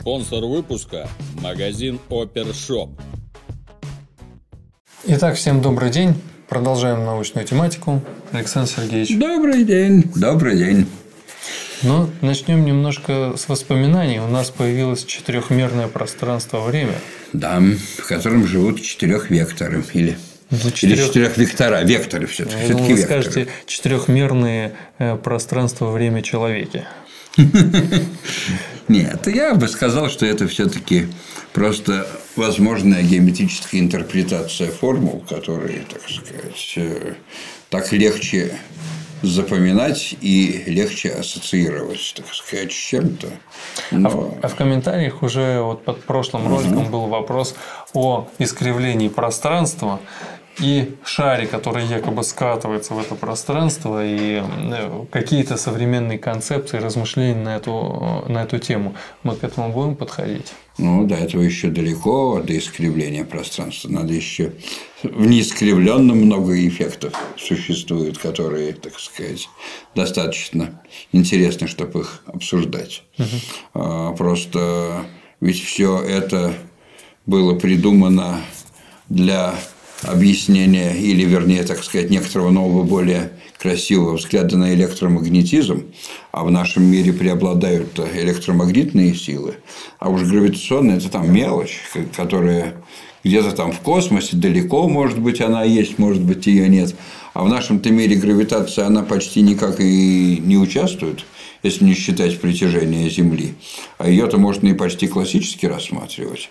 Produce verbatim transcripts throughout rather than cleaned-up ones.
Спонсор выпуска – магазин Опершоп. Итак, всем добрый день. Продолжаем научную тематику. Александр Сергеевич. Добрый день. Добрый день. Ну, начнем немножко с воспоминаний. У нас появилось четырехмерное пространство-время. Да, в котором живут четырехвекторы или, ну, четырех... или четырехвектора. Векторы все-таки. Я думал, вы скажете четырехмерные пространство-время человеки. Нет, я бы сказал, что это все-таки просто возможная геометрическая интерпретация формул, которые, так сказать, так легче запоминать и легче ассоциировать, так сказать, с чем-то. Но... А, в, а в комментариях уже вот под прошлым роликом угу. был вопрос о искривлении пространства и шаре, который якобы скатывается в это пространство, и какие-то современные концепции, размышления на эту, на эту тему. Мы к этому будем подходить? Ну, до этого еще далеко, до искривления пространства. Надо еще в неискривленном много эффектов существует, которые, так сказать, достаточно интересны, чтобы их обсуждать. Угу. Просто ведь все это было придумано для объяснения, или, вернее, так сказать, некоторого нового, более красивого взгляда на электромагнетизм, а в нашем мире преобладают электромагнитные силы, а уж гравитационная – это там мелочь, которая где-то там в космосе, далеко, может быть, она есть, может быть, ее нет, а в нашем-то мире гравитация, она почти никак и не участвует, если не считать притяжение Земли, а ее-то можно и почти классически рассматривать.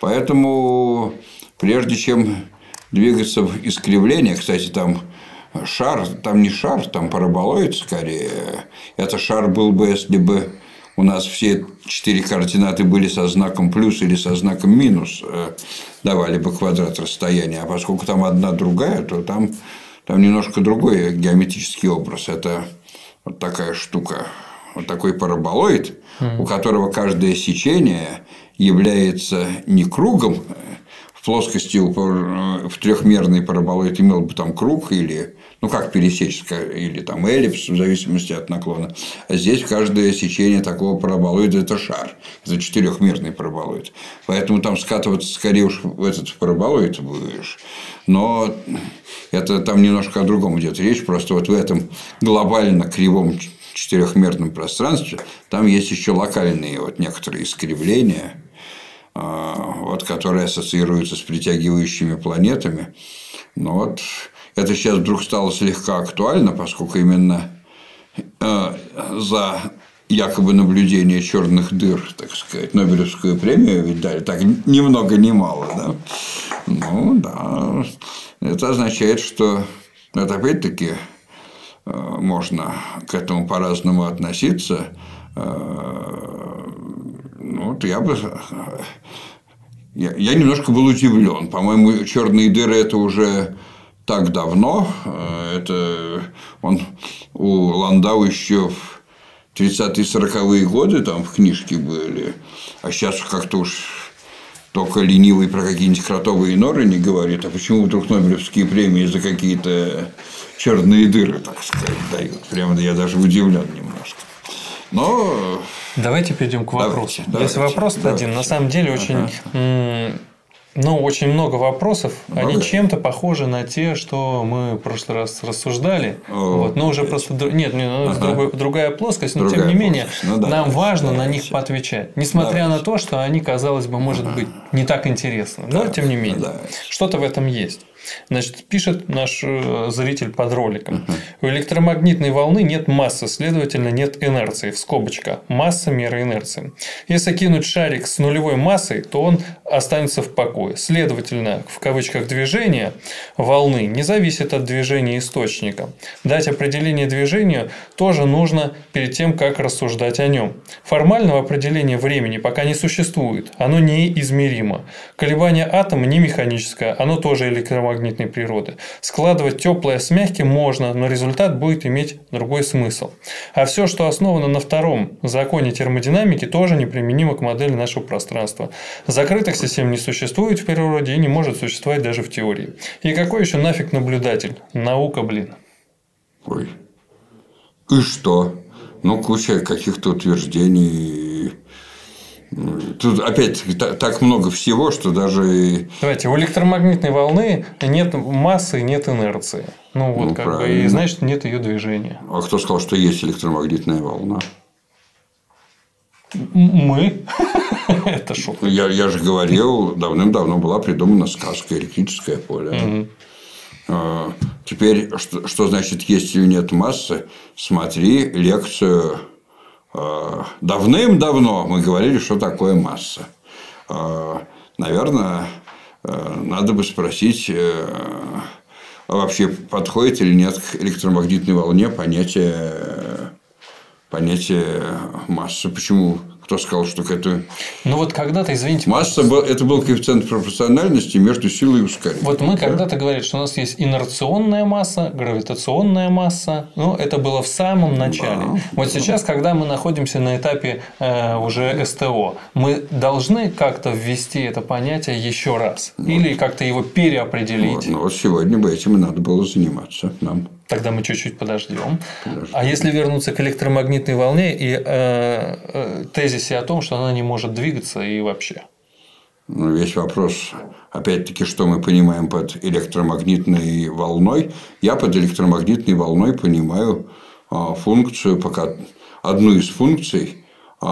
Поэтому, прежде чем двигаться в искривление, кстати, там шар, там не шар, там параболоид скорее. Это шар был бы, если бы у нас все четыре координаты были со знаком плюс или со знаком минус, давали бы квадрат расстояния. А поскольку там одна другая, то там, там немножко другой геометрический образ. Это вот такая штука, вот такой параболоид, mm. у которого каждое сечение является не кругом. В плоскости в трехмерный параболоид имел бы там круг или, ну как пересечь, или там эллипс, в зависимости от наклона. А здесь каждое сечение такого параболоида – это шар. Это четырехмерный параболоид. Поэтому там скатываться скорее уж в этот параболоид будешь. Но это там немножко о другом идет речь. Просто вот в этом глобально кривом четырехмерном пространстве там есть еще локальные вот некоторые искривления, вот, которые ассоциируются с притягивающими планетами. Но вот это сейчас вдруг стало слегка актуально, поскольку именно за якобы наблюдение черных дыр, так сказать, Нобелевскую премию ведь дали, так ни много ни мало, да? Ну да, это означает, что это опять-таки можно к этому по-разному относиться. Ну, вот я бы. Я, я немножко был удивлен. По-моему, черные дыры это уже так давно. Это он у Ландау еще в тридцатые-сороковые годы там в книжке были. А сейчас как-то уж только ленивый про какие-нибудь кротовые норы не говорит. А почему вдруг Нобелевские премии за какие-то черные дыры, так сказать, дают? Прямо я даже удивлен немножко. Но... Давайте перейдем к вопросу. Давайте, Если вопрос давайте. один, на самом деле очень, ага. ну, очень много вопросов, много. Они чем-то похожи на те, что мы в прошлый раз рассуждали. О, вот, но уже опять. просто нет, нет ага. другая, другая плоскость, но другая тем не менее ну, да, нам важно давайте. на них поотвечать, несмотря давайте. на то, что они, казалось бы, может ага. быть не так интересны, но тем не менее давайте. что-то в этом есть. Значит, пишет наш зритель под роликом. Uh-huh. У электромагнитной волны нет массы, следовательно, нет инерции. В скобочках. Масса – мера инерции. Если кинуть шарик с нулевой массой, то он останется в покое. Следовательно, в кавычках движение волны не зависит от движения источника. Дать определение движению тоже нужно перед тем, как рассуждать о нем. Формального определения времени пока не существует. Оно неизмеримо. Колебание атома не механическое, оно тоже электромагнитное. Магнитной природы. Складывать теплое с мягким можно, но результат будет иметь другой смысл. А все, что основано на втором законе термодинамики, тоже неприменимо к модели нашего пространства. Закрытых систем не существует в природе и не может существовать даже в теории. И какой еще нафиг наблюдатель? Наука, блин. Ой. И что? Ну, куча каких-то утверждений. Тут опять так много всего, что даже... Давайте, у электромагнитной волны нет массы, нет инерции. Ну, вот ну, как правильно. бы, и значит, нет ее движения. А кто сказал, что есть электромагнитная волна? Мы. Это шок. Я, я же говорил, давным-давно была придумана сказка «Электрическое поле». Угу. Теперь, что, что значит есть или нет массы? Смотри лекцию. Давным-давно мы говорили, что такое масса. Наверное, надо бы спросить, вообще подходит или нет к электромагнитной волне понятие, понятие массы. Почему? Кто сказал, что к этому... Ну, вот когда-то, извините... Масса – это был коэффициент пропорциональности между силой и ускорением. Вот мы да? когда-то говорили, что у нас есть инерционная масса, гравитационная масса. Ну, это было в самом начале. Да, вот да. сейчас, когда мы находимся на этапе э, уже СТО, мы должны как-то ввести это понятие еще раз? Вот. Или как-то его переопределить? Вот. Ну, вот сегодня бы этим и надо было заниматься нам. Тогда мы чуть-чуть подождем. подождем. А если вернуться к электромагнитной волне и э, э, тезисе о том, что она не может двигаться и вообще? Ну, весь вопрос, опять-таки, что мы понимаем под электромагнитной волной. Я под электромагнитной волной понимаю э, функцию, пока одну из функций, э,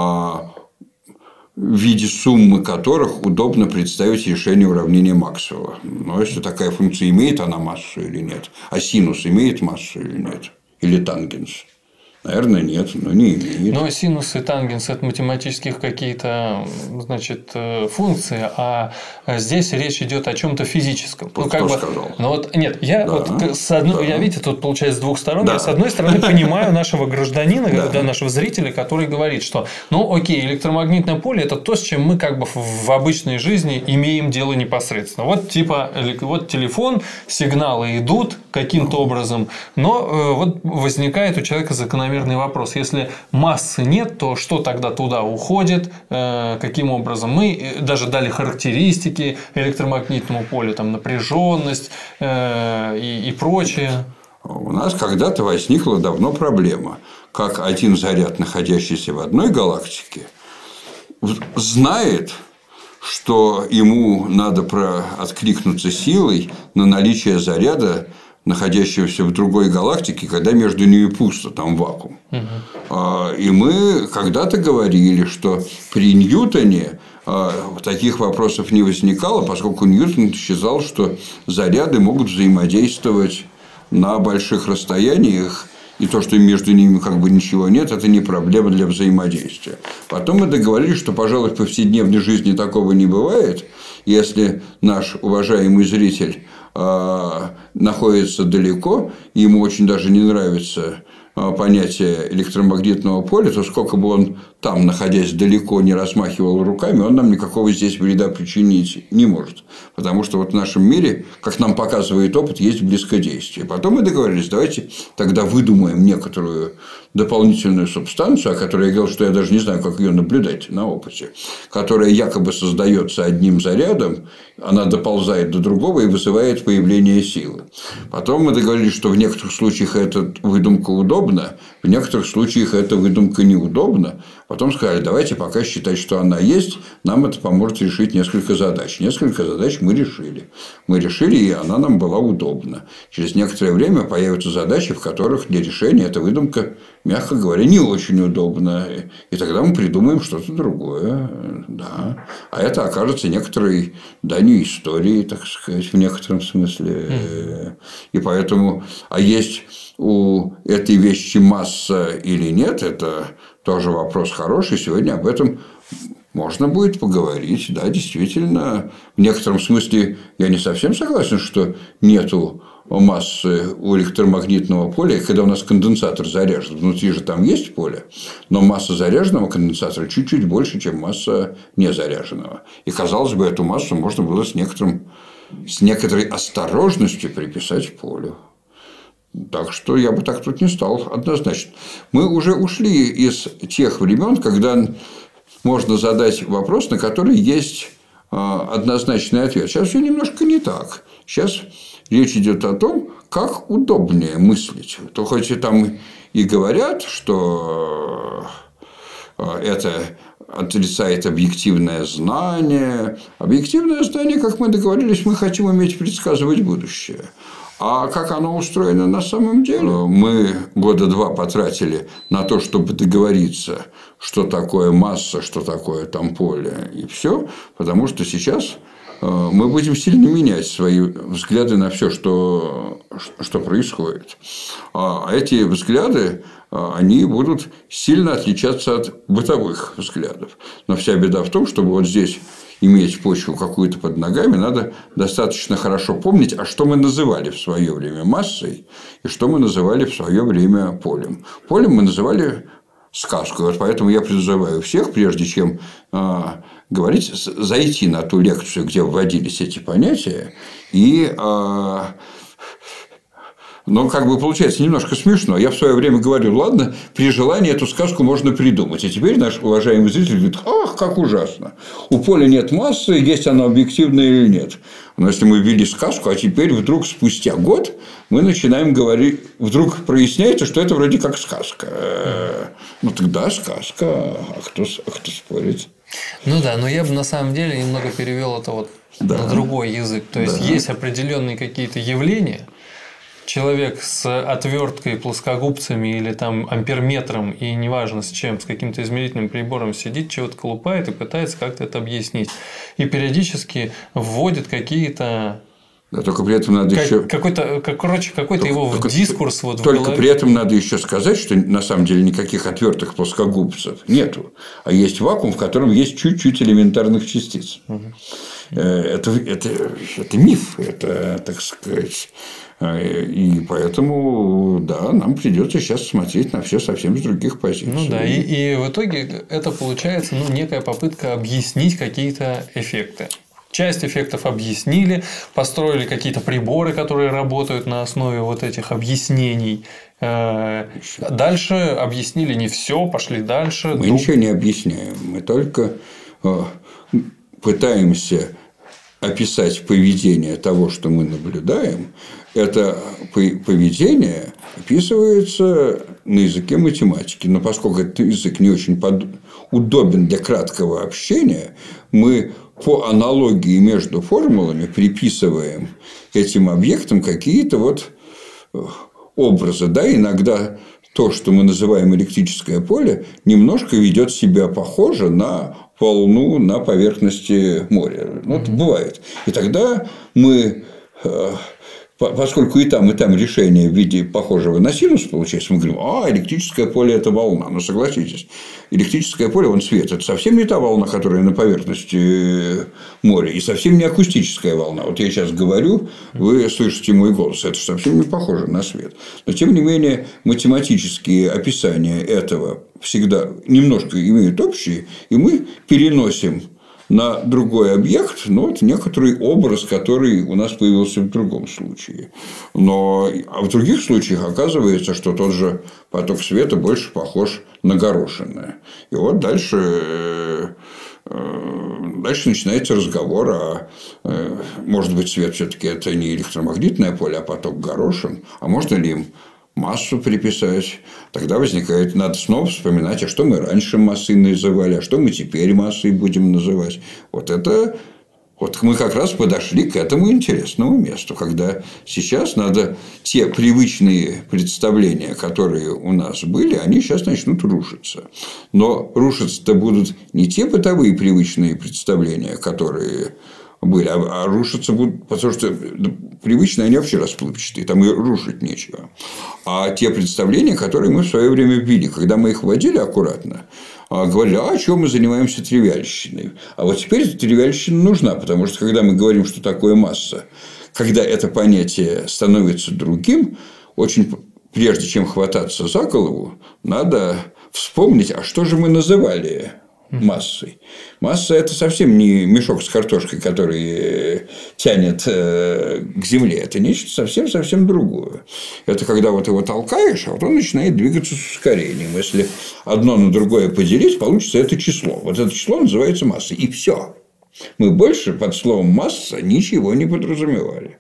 в виде суммы которых удобно представить решение уравнения Максвелла. Но если такая функция имеет она массу или нет, а синус имеет массу или нет, или тангенс. Наверное, нет, но не имеет. Но синус и тангенс – это математических какие-то, значит, функции, а здесь речь идет о чем-то физическом. Вот ну, как кто бы, сказал? Ну, вот, нет, я да, вот с одной, да. я, видите, тут получается с двух сторон. Да. Я с одной стороны понимаю нашего гражданина, да. Да, нашего зрителя, который говорит, что, ну, окей, электромагнитное поле – это то, с чем мы как бы в обычной жизни имеем дело непосредственно. Вот типа вот телефон, сигналы идут каким-то образом, но вот возникает у человека закономерный вопрос. Если массы нет, то что тогда туда уходит? Каким образом? Мы даже дали характеристики электромагнитному полю, там напряженность и, и прочее. У нас когда-то возникла давно проблема, как один заряд, находящийся в одной галактике, знает, что ему надо откликнуться силой на наличие заряда, находящегося в другой галактике, когда между ними пусто, там вакуум. Угу. И мы когда-то говорили, что при Ньютоне таких вопросов не возникало, поскольку Ньютон считал, что заряды могут взаимодействовать на больших расстояниях, и то, что между ними как бы ничего нет, это не проблема для взаимодействия. Потом мы договорились, что, пожалуй, в повседневной жизни такого не бывает. Если наш уважаемый зритель находится далеко, и ему очень даже не нравится понятие электромагнитного поля, то сколько бы он там, находясь далеко, не размахивал руками, он нам никакого здесь вреда причинить не может. Потому что вот в нашем мире, как нам показывает опыт, есть близкодействие. Потом мы договорились, давайте тогда выдумаем некоторую дополнительную субстанцию, о которой я говорил, что я даже не знаю, как ее наблюдать на опыте, которая якобы создается одним зарядом, она доползает до другого и вызывает появление силы. Потом мы договорились, что в некоторых случаях эта выдумка удобна, в некоторых случаях эта выдумка неудобна. Потом сказали, давайте пока считать, что она есть, нам это поможет решить несколько задач. Несколько задач мы решили. Мы решили, и она нам была удобна. Через некоторое время появятся задачи, в которых для решения эта выдумка, мягко говоря, не очень удобна. И тогда мы придумаем что-то другое. Да. А это окажется некоторой данью истории, так сказать, в некотором смысле. И поэтому, а есть у этой вещи масса или нет, это тоже вопрос хороший. Сегодня об этом можно будет поговорить. Да, действительно, в некотором смысле я не совсем согласен, что нету массы у электромагнитного поля, когда у нас конденсатор заряжен. Внутри же там есть поле, но масса заряженного конденсатора чуть-чуть больше, чем масса незаряженного. И, казалось бы, эту массу можно было с, некоторым, с некоторой осторожностью приписать полю. Так что я бы так тут не стал, однозначно. Мы уже ушли из тех времен, когда можно задать вопрос, на который есть однозначный ответ. Сейчас все немножко не так. Сейчас речь идет о том, как удобнее мыслить. То хоть и там и говорят, что это отрицает объективное знание. Объективное знание, как мы договорились, мы хотим уметь предсказывать будущее. А как оно устроено на самом деле? Мы года два потратили на то, чтобы договориться, что такое масса, что такое там поле, и все, потому что сейчас мы будем сильно менять свои взгляды на все, что, что происходит. А эти взгляды, они будут сильно отличаться от бытовых взглядов. Но вся беда в том, чтобы вот здесь иметь почву какую-то под ногами, надо достаточно хорошо помнить, а что мы называли в свое время массой, и что мы называли в свое время полем. Полем мы называли сказку. Вот поэтому я призываю всех, прежде чем э, говорить, зайти на ту лекцию, где вводились эти понятия, и э, но как бы получается немножко смешно. Я в свое время говорю, ладно, при желании эту сказку можно придумать. И теперь наш уважаемый зритель говорит, ах, как ужасно. У поля нет массы, есть она объективная или нет. Но если мы ввели сказку, а теперь вдруг спустя год мы начинаем говорить, вдруг проясняется, что это вроде как сказка. Ну, тогда сказка, а кто, а кто спорит? Ну да, но я бы на самом деле немного перевел это вот да. на другой язык. То есть, да. есть определенные какие-то явления. Человек с отверткой, плоскогубцами или там амперметром, и неважно с чем, с каким-то измерительным прибором сидит, чего-то колупает и пытается как-то это объяснить. И периодически вводит какие-то... Да, только при этом надо как, еще... Какой-то, как, короче, какой-то только, его только, дискурс вот Только в голове. При этом надо еще сказать, что на самом деле никаких отвертых плоскогубцев нету, а есть вакуум, в котором есть чуть-чуть элементарных частиц. Угу. Это, это, это миф, это, так сказать... И поэтому, да, нам придется сейчас смотреть на все совсем с других позиций. Ну да, и, и в итоге это получается ну, некая попытка объяснить какие-то эффекты. Часть эффектов объяснили, построили какие-то приборы, которые работают на основе вот этих объяснений. Дальше объяснили не все, пошли дальше. Мы ну... ничего не объясняем, мы только пытаемся описать поведение того, что мы наблюдаем. Это поведение описывается на языке математики. Но поскольку этот язык не очень удобен для краткого общения, мы по аналогии между формулами приписываем этим объектам какие-то вот образы. Да, иногда то, что мы называем электрическое поле, немножко ведет себя похоже на волну на поверхности моря. Вот бывает. И тогда мы, поскольку и там, и там решение в виде похожего на синус получается, мы говорим, а, электрическое поле – это волна. Но согласитесь, электрическое поле, он свет. Это совсем не та волна, которая на поверхности моря, и совсем не акустическая волна. Вот я сейчас говорю, вы слышите мой голос. Это совсем не похоже на свет. Но, тем не менее, математические описания этого всегда немножко имеют общие, и мы переносим на другой объект, ну, вот некоторый образ, который у нас появился в другом случае. Но а в других случаях оказывается, что тот же поток света больше похож на горошины. И вот дальше, дальше начинается разговор, а может быть, свет все-таки это не электромагнитное поле, а поток горошин, а можно ли им массу приписать, тогда возникает, надо снова вспоминать, а что мы раньше массой называли, а что мы теперь массой будем называть. Вот это, вот мы как раз подошли к этому интересному месту, когда сейчас надо те привычные представления, которые у нас были, они сейчас начнут рушиться. Но рушиться-то будут не те бытовые привычные представления, которые были, а рушиться будут, потому что привычные, они вообще расплывчатые, там и рушить нечего. А те представления, которые мы в свое время ввели, когда мы их вводили аккуратно, говорили, а чего мы занимаемся тривиальщиной? А вот теперь эта тривиальщина нужна, потому что когда мы говорим, что такое масса, когда это понятие становится другим, очень прежде чем хвататься за голову, надо вспомнить, а что же мы называли массой. Масса – это совсем не мешок с картошкой, который тянет к земле. Это нечто совсем-совсем другое. Это когда вот его толкаешь, а вот он начинает двигаться с ускорением. Если одно на другое поделить, получится это число. Вот это число называется массой. И все. Мы больше под словом «масса» ничего не подразумевали.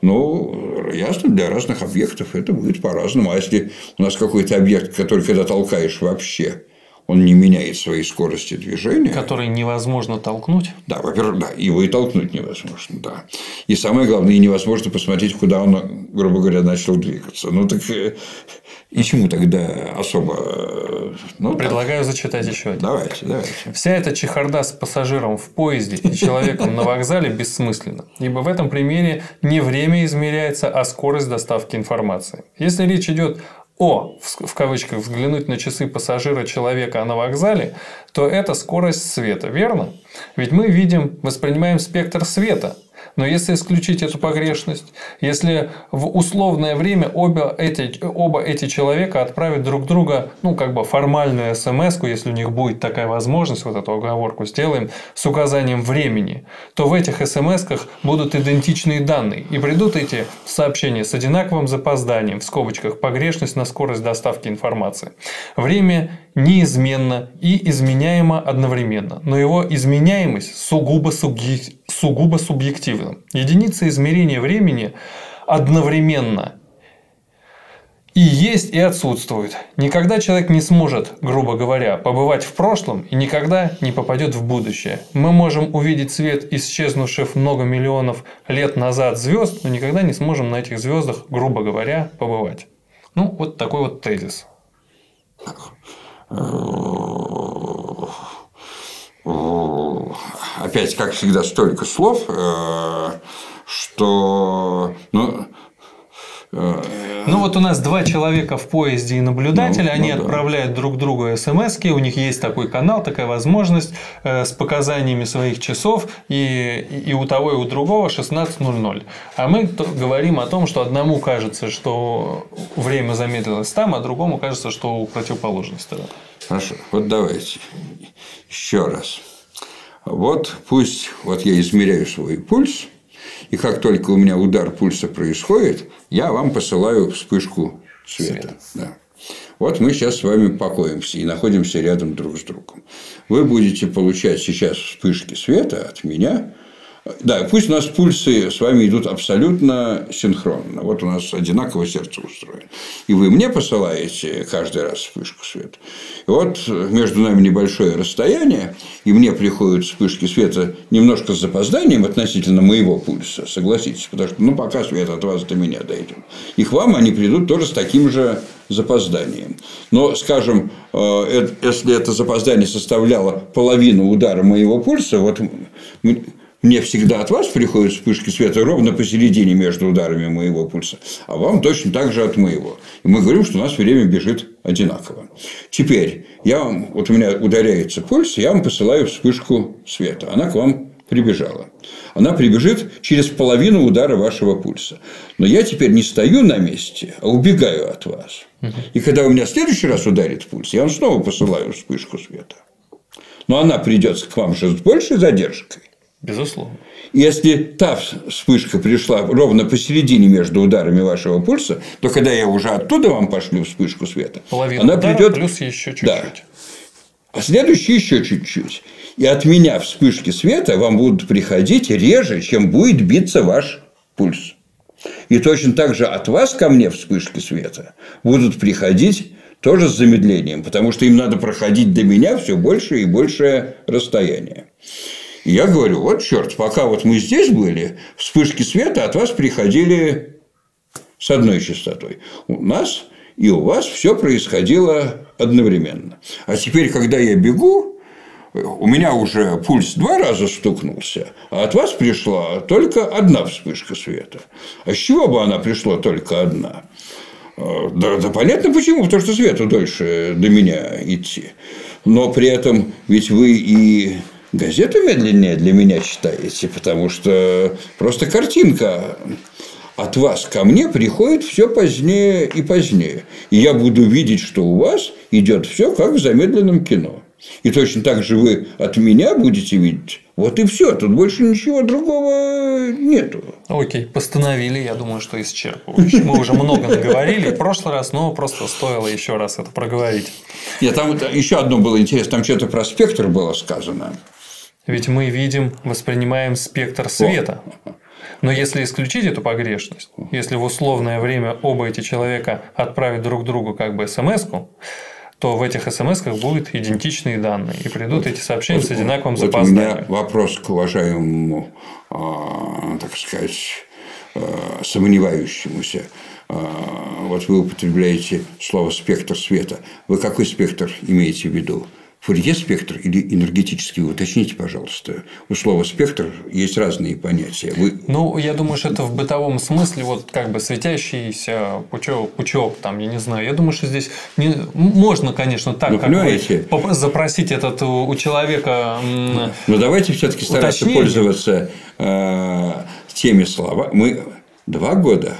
Ну, ясно, для разных объектов это будет по-разному. А если у нас какой-то объект, который, когда толкаешь вообще, он не меняет своей скорости движения. Который невозможно толкнуть. Да, во-первых, да, его и толкнуть невозможно, да. И самое главное, и невозможно посмотреть, куда он, грубо говоря, начал двигаться. Ну, так и чему тогда особо... Ну, Предлагаю так. зачитать еще один. Давайте, давайте. Вся эта чехарда с пассажиром в поезде и человеком на вокзале бессмысленна, ибо в этом примере не время измеряется, а скорость доставки информации. Если речь идет о, в кавычках, взглянуть на часы пассажира человека на вокзале, то это скорость света, верно? Ведь мы видим, воспринимаем спектр света. Но если исключить эту погрешность, если в условное время оба эти, оба эти человека отправят друг друга, ну, как бы формальную смс-ку, если у них будет такая возможность, вот эту оговорку сделаем, с указанием времени, то в этих смс-ках будут идентичные данные. И придут эти сообщения с одинаковым запозданием, в скобочках, погрешность на скорость доставки информации. Время неизменно и изменяемо одновременно, но его изменяемость сугубо, субъек... сугубо субъективна. Единица измерения времени одновременно и есть, и отсутствует. Никогда человек не сможет, грубо говоря, побывать в прошлом и никогда не попадет в будущее. Мы можем увидеть свет исчезнувших много миллионов лет назад звезд, но никогда не сможем на этих звездах, грубо говоря, побывать. Ну, вот такой вот тезис. Опять, как всегда, столько слов, что... Ну, ну, вот у нас два человека в поезде и наблюдатель, ну, они ну, отправляют да. друг другу смс-ки, у них есть такой канал, такая возможность э, с показаниями своих часов, и, и у того, и у другого шестнадцать ноль ноль. А мы говорим о том, что одному кажется, что время замедлилось там, а другому кажется, что у противоположной стороны. Хорошо, вот давайте еще раз. Вот пусть вот я измеряю свой пульс, и как только у меня удар пульса происходит, я вам посылаю вспышку света. Да. Вот мы сейчас с вами покоимся и находимся рядом друг с другом. Вы будете получать сейчас вспышки света от меня. Да, пусть у нас пульсы с вами идут абсолютно синхронно. Вот у нас одинаково сердце устроено. И вы мне посылаете каждый раз вспышку света. И вот между нами небольшое расстояние, и мне приходят вспышки света немножко с запозданием относительно моего пульса, согласитесь, потому что ну, пока свет от вас до меня дойдет. И к вам они придут тоже с таким же запозданием. Но, скажем, если это запоздание составляло половину удара моего пульса, вот мне всегда от вас приходят вспышки света ровно посередине между ударами моего пульса, а вам точно так же от моего. И мы говорим, что у нас время бежит одинаково. Теперь я вам, вот у меня ударяется пульс, я вам посылаю вспышку света. Она к вам прибежала. Она прибежит через половину удара вашего пульса. Но я теперь не стою на месте, а убегаю от вас. И когда у меня в следующий раз ударит пульс, я вам снова посылаю вспышку света. Но она придет к вам же с большей задержкой. Безусловно. Если та вспышка пришла ровно посередине между ударами вашего пульса, то когда я уже оттуда вам пошлю вспышку света, половина она удара придет плюс еще чуть-чуть. Да. А следующий еще чуть-чуть. И от меня вспышки света вам будут приходить реже, чем будет биться ваш пульс. И точно так же от вас ко мне вспышки света будут приходить тоже с замедлением, потому что им надо проходить до меня все больше и большее расстояние. И я говорю, вот черт, пока вот мы здесь были, вспышки света от вас приходили с одной частотой. У нас и у вас все происходило одновременно. А теперь, когда я бегу, у меня уже пульс два раза стукнулся, а от вас пришла только одна вспышка света. А с чего бы она пришла только одна? Да, да понятно почему, потому что свету дольше до меня идти. Но при этом ведь вы и газету медленнее для меня читаете, потому что просто картинка от вас ко мне приходит все позднее и позднее. И я буду видеть, что у вас идет все как в замедленном кино. И точно так же вы от меня будете видеть. Вот и все. Тут больше ничего другого нету. Окей, постановили. Я думаю, что исчерпывающе. Мы уже много наговорили в прошлый раз, но просто стоило еще раз это проговорить. Нет, там еще одно было интересно. Там что-то про спектр было сказано. Ведь мы видим, воспринимаем спектр света. Но если исключить эту погрешность, если в условное время оба эти человека отправят друг другу как бы смс-ку, то в этих смс-ках будут идентичные данные. И придут вот, эти сообщения вот, с одинаковым вот запозданием. У меня вопрос к уважаемому, так сказать, сомневающемуся. Вот вы употребляете слово «спектр света». Вы какой спектр имеете в виду? Фурье-спектр или энергетический? Уточните, пожалуйста. У слова «спектр» есть разные понятия. Вы... Ну, я думаю, что это в бытовом смысле вот как бы светящийся пучок, пучок там, я не знаю. Я думаю, что здесь не... можно, конечно, так ну, как бы запросить этот у человека. Но давайте все-таки стараться уточнение. Пользоваться э, теми словами. Мы два года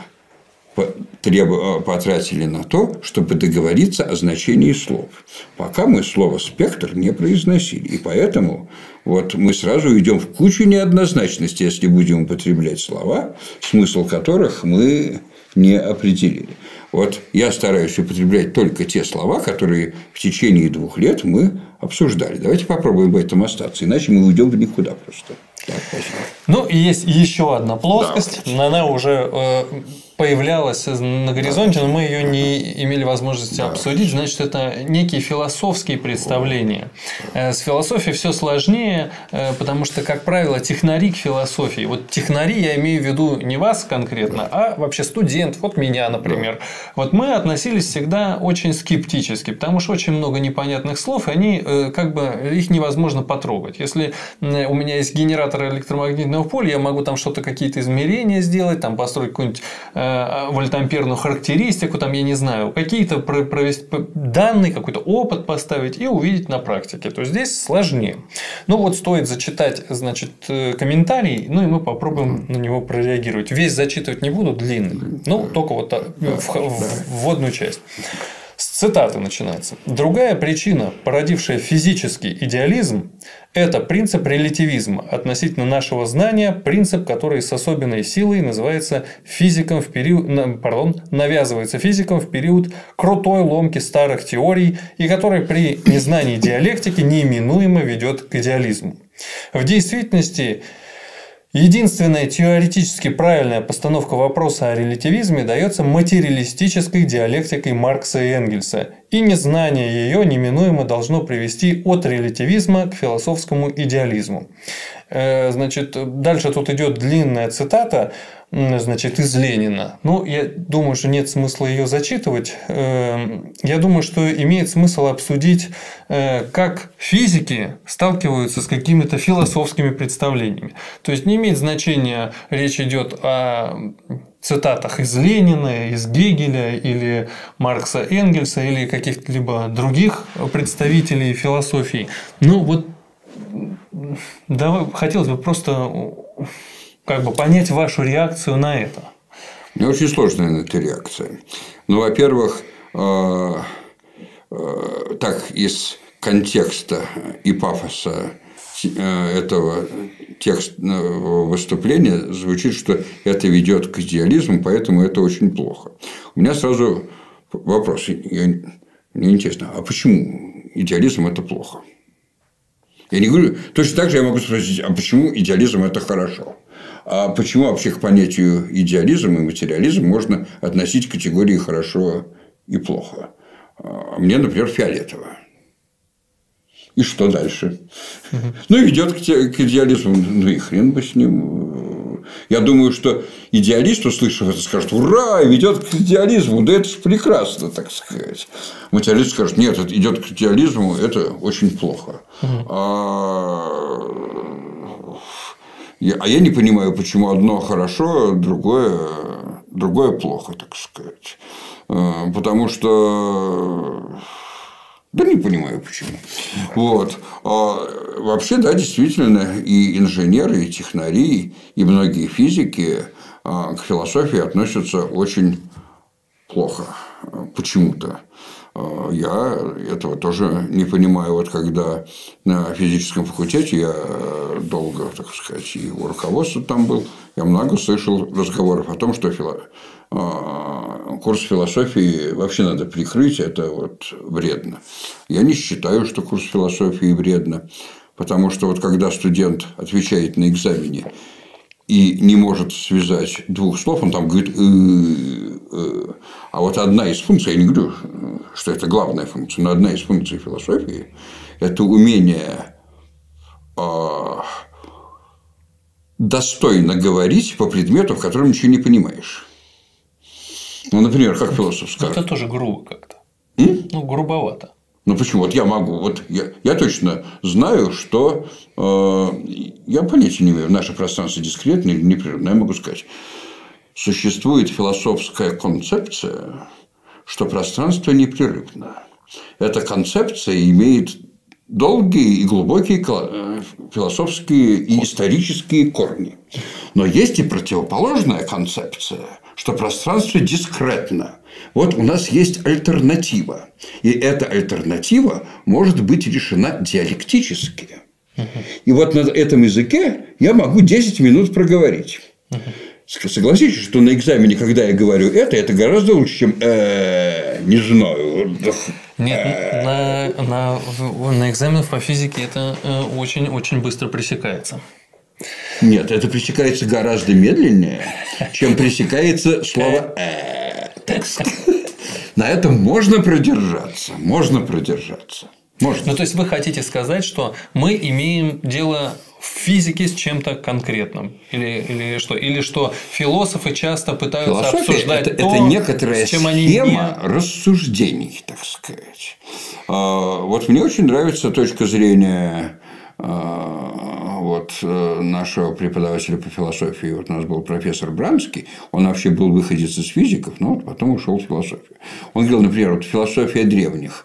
потратили на то, чтобы договориться о значении слов. Пока мы слово «спектр» не произносили. И поэтому вот мы сразу идем в кучу неоднозначности, если будем употреблять слова, смысл которых мы не определили. Вот я стараюсь употреблять только те слова, которые в течение двух лет мы обсуждали. Давайте попробуем в этом остаться, иначе мы уйдем в никуда просто. Так, спасибо. Ну, и есть еще одна плоскость. Да. Она уже э, появлялась на горизонте, но мы ее не имели возможности да. обсудить. Значит, это некие философские представления. Э, с философией все сложнее, э, потому что, как правило, технари к философии. Вот технари я имею в виду не вас конкретно, а вообще студент, вот меня, например. Да. Вот мы относились всегда очень скептически, потому что очень много непонятных слов, и они э, как бы их невозможно потрогать. Если э, у меня есть генератор электромагнитного поля, я могу там что-то, какие-то измерения сделать, там построить какую-нибудь э, вольтамперную характеристику, там, я не знаю, какие-то провести данные, какой-то опыт поставить и увидеть на практике. То есть здесь сложнее. Ну вот стоит зачитать, значит, комментарий, ну и мы попробуем на него прореагировать. Весь зачитывать не буду, длинный, ну только вот вводную часть. С цитаты начинается. «Другая причина, породившая физический идеализм, это принцип релятивизма относительно нашего знания, принцип, который с особенной силой называется физиком в период, пардон, навязывается физиком в период крутой ломки старых теорий и который при незнании диалектики неименуемо ведет к идеализму. В действительности, единственная теоретически правильная постановка вопроса о релятивизме дается материалистической диалектикой Маркса и Энгельса, и незнание ее неминуемо должно привести от релятивизма к философскому идеализму». Значит, дальше тут идет длинная цитата, значит, из Ленина. Ну, я думаю, что нет смысла ее зачитывать. Я думаю, что имеет смысл обсудить, как физики сталкиваются с какими-то философскими представлениями. То есть не имеет значения, речь идет о цитатах из Ленина, из Гегеля или Маркса, Энгельса или каких-либо других представителей философии. Ну вот да, хотелось бы просто как бы понять вашу реакцию на это. Мне очень сложная на это реакция. Ну, во-первых, э, э, так из контекста и пафоса этого текста выступления звучит, что это ведет к идеализму, поэтому это очень плохо. У меня сразу вопрос. Я, мне интересно, а почему идеализм – это плохо? Я не говорю, точно так же я могу спросить, а почему идеализм – это хорошо? А почему вообще к понятию идеализм и материализм можно относить категории хорошо и плохо? Мне, например, фиолетово. И что дальше? Угу. Ну, ведет к идеализму. Ну, и хрен бы с ним. Я думаю, что идеалист, услышав это, скажет: ура, ведет к идеализму. Да это же прекрасно, так сказать. Материалист скажет: нет, это идет к идеализму, это очень плохо. Угу. А... а я не понимаю, почему одно хорошо, другое, другое плохо, так сказать. Потому что... Да не понимаю, почему. Вот. А вообще, да, действительно, и инженеры, и технари, и многие физики к философии относятся очень плохо почему-то. Я этого тоже не понимаю. Вот когда на физическом факультете я долго, так сказать, и у руководства там был, я много слышал разговоров о том, что фило... курс философии вообще надо прикрыть, это вот вредно. Я не считаю, что курс философии вредно, потому что вот когда студент отвечает на экзамене и не может связать двух слов, он там говорит, а вот одна из функций, я не говорю, что это главная функция, но одна из функций философии – это умение достойно говорить по предмету, в котором ничего не понимаешь. Ну, например, как философ скажет. Это тоже грубо как-то. М? Ну, грубовато. Ну, почему? Вот я могу, вот я, я точно знаю, что э, я понятия не имею, наше пространство дискретное или непрерывное, я могу сказать, существует философская концепция, что пространство непрерывно. Эта концепция имеет долгие и глубокие философские и исторические корни. Но есть и противоположная концепция, что пространство дискретно. Вот у нас есть альтернатива. И эта альтернатива может быть решена диалектически. И вот на этом языке я могу десять минут проговорить. Согласитесь, что на экзамене, когда я говорю это, это гораздо лучше, чем не знаю. Нет, на, на, на экзаменах по физике это очень-очень быстро пресекается. Нет, это пресекается гораздо медленнее, чем пресекается слово «э». На этом можно продержаться. Можно продержаться. Можно. Ну, то есть, вы хотите сказать, что мы имеем дело в физике с чем-то конкретным? Или, или что? Или что философы часто пытаются Философия обсуждать это, то, это некоторая с чем схема они не... рассуждений, так сказать. Вот мне очень нравится точка зрения вот нашего преподавателя по философии. Вот у нас был профессор Бранский, он вообще был выходец из физиков, но вот потом ушел в философию. Он говорил, например, вот философия древних.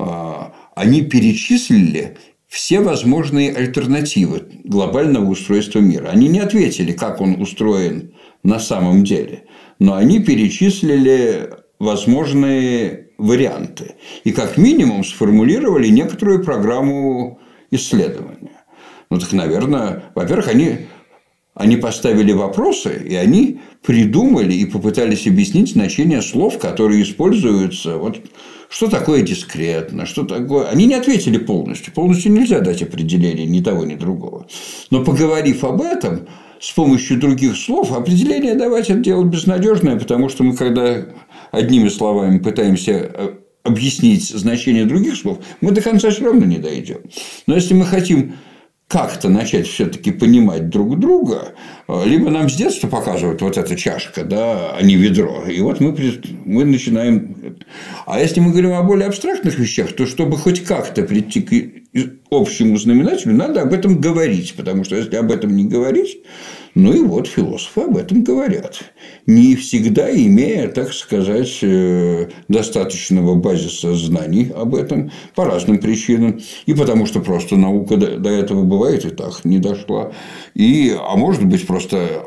Они перечислили все возможные альтернативы глобального устройства мира. Они не ответили, как он устроен на самом деле, но они перечислили возможные варианты и как минимум сформулировали некоторую программу исследования. Ну так, наверное, во-первых, они, они поставили вопросы, и они придумали и попытались объяснить значение слов, которые используются. Вот что такое дискретно, что такое. Они не ответили полностью. Полностью нельзя дать определение ни того, ни другого. Но поговорив об этом, с помощью других слов, определение давать это дело безнадежное, потому что мы, когда одними словами пытаемся объяснить значение других слов, мы до конца все равно не дойдем. Но если мы хотим как-то начать все-таки понимать друг друга, либо нам с детства показывают вот эта чашка, да, а не ведро, и вот мы, мы начинаем. А если мы говорим о более абстрактных вещах, то чтобы хоть как-то прийти к общему знаменателю, надо об этом говорить, потому что если об этом не говорить, ну и вот философы об этом говорят, не всегда имея, так сказать, достаточного базиса знаний об этом по разным причинам, и потому что просто наука до этого бывает и так не дошла, и, а может быть просто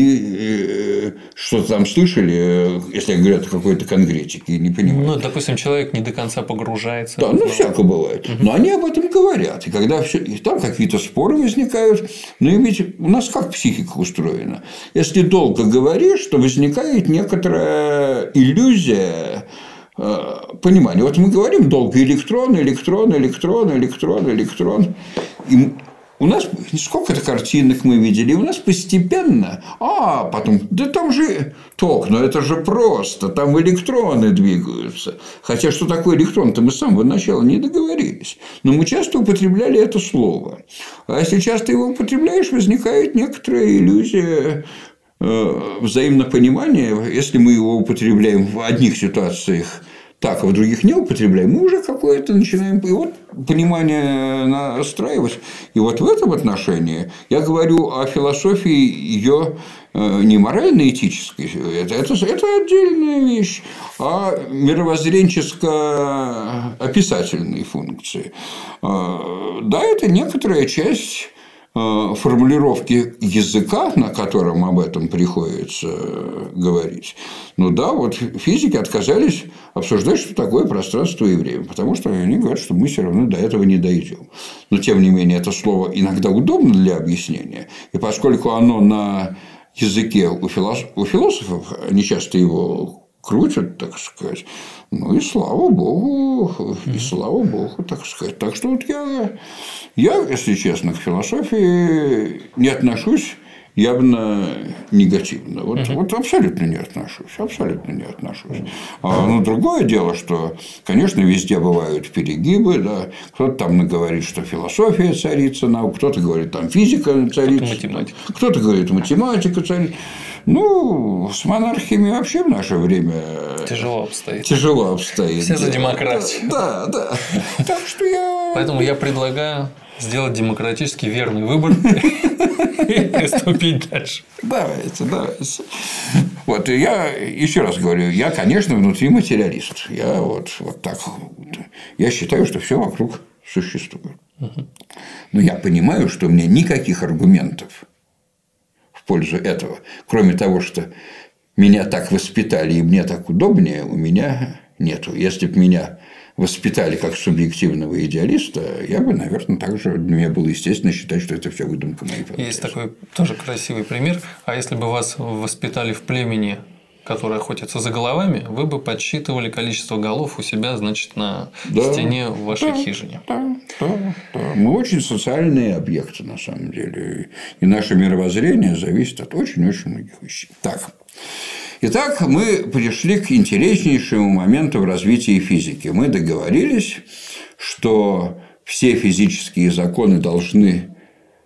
они что-то там слышали, если говорят о какой-то конкретике, и не понимают. Ну, допустим, человек не до конца погружается. Да, ну, всякое бывает. Но они об этом говорят. И когда все... и там какие-то споры возникают. Ну, и ведь у нас как психика устроена? Если долго говоришь, то возникает некоторая иллюзия понимания. Вот мы говорим долго электрон, электрон, электрон, электрон, электрон. И у нас сколько-то картинок мы видели, и у нас постепенно, а потом, да там же ток, но это же просто, там электроны двигаются. Хотя, что такое электрон-то мы с самого начала не договорились. Но мы часто употребляли это слово. А если часто его употребляешь, возникает некоторая иллюзия взаимного понимания. Если мы его употребляем в одних ситуациях так, а в других не употребляем, мы уже какое-то начинаем и вот понимание настраивать. И вот в этом отношении я говорю о философии ее не морально-этической, это, это, это отдельная вещь, а мировоззренческо-описательной функции. Да, это некоторая часть формулировки языка, на котором об этом приходится говорить. Ну да, вот физики отказались обсуждать, что такое пространство и время, потому что они говорят, что мы все равно до этого не дойдем. Но тем не менее это слово иногда удобно для объяснения, и поскольку оно на языке у философов, они часто его крутят, так сказать. Ну и слава богу, и слава богу, так сказать. Так что вот я, я, если честно, к философии не отношусь явно негативно. Вот, угу. вот абсолютно не отношусь. Абсолютно не отношусь. А, ну, другое дело, что, конечно, везде бывают перегибы. Да. Кто-то там говорит, что философия царица наук, кто-то говорит, там физика царица, кто-то математика, кто-то говорит, математика царица. Ну, с монархиями вообще в наше время тяжело обстоит. Тяжело обстоит. Все за демократию. Да, да. Так что я. Поэтому я предлагаю сделать демократически верный выбор и приступить дальше. Давайте, давайте. Вот я еще раз говорю, я, конечно, внутри материалист. Я вот, вот так. Я считаю, что все вокруг существует. Но я понимаю, что у меня никаких аргументов в пользу этого, кроме того, что меня так воспитали и мне так удобнее, у меня нету. Если бы меня воспитали как субъективного идеалиста, я бы, наверное, также мне было естественно считать, что это все выдумка моей фантазии. Есть такой тоже красивый пример. А если бы вас воспитали в племени, которое охотится за головами, вы бы подсчитывали количество голов у себя, значит, на да, стене в вашей да, хижине. Да, да, да. Мы очень социальные объекты, на самом деле. И наше мировоззрение зависит от очень-очень многих вещей. Так. Итак, мы пришли к интереснейшему моменту в развитии физики. Мы договорились, что все физические законы должны,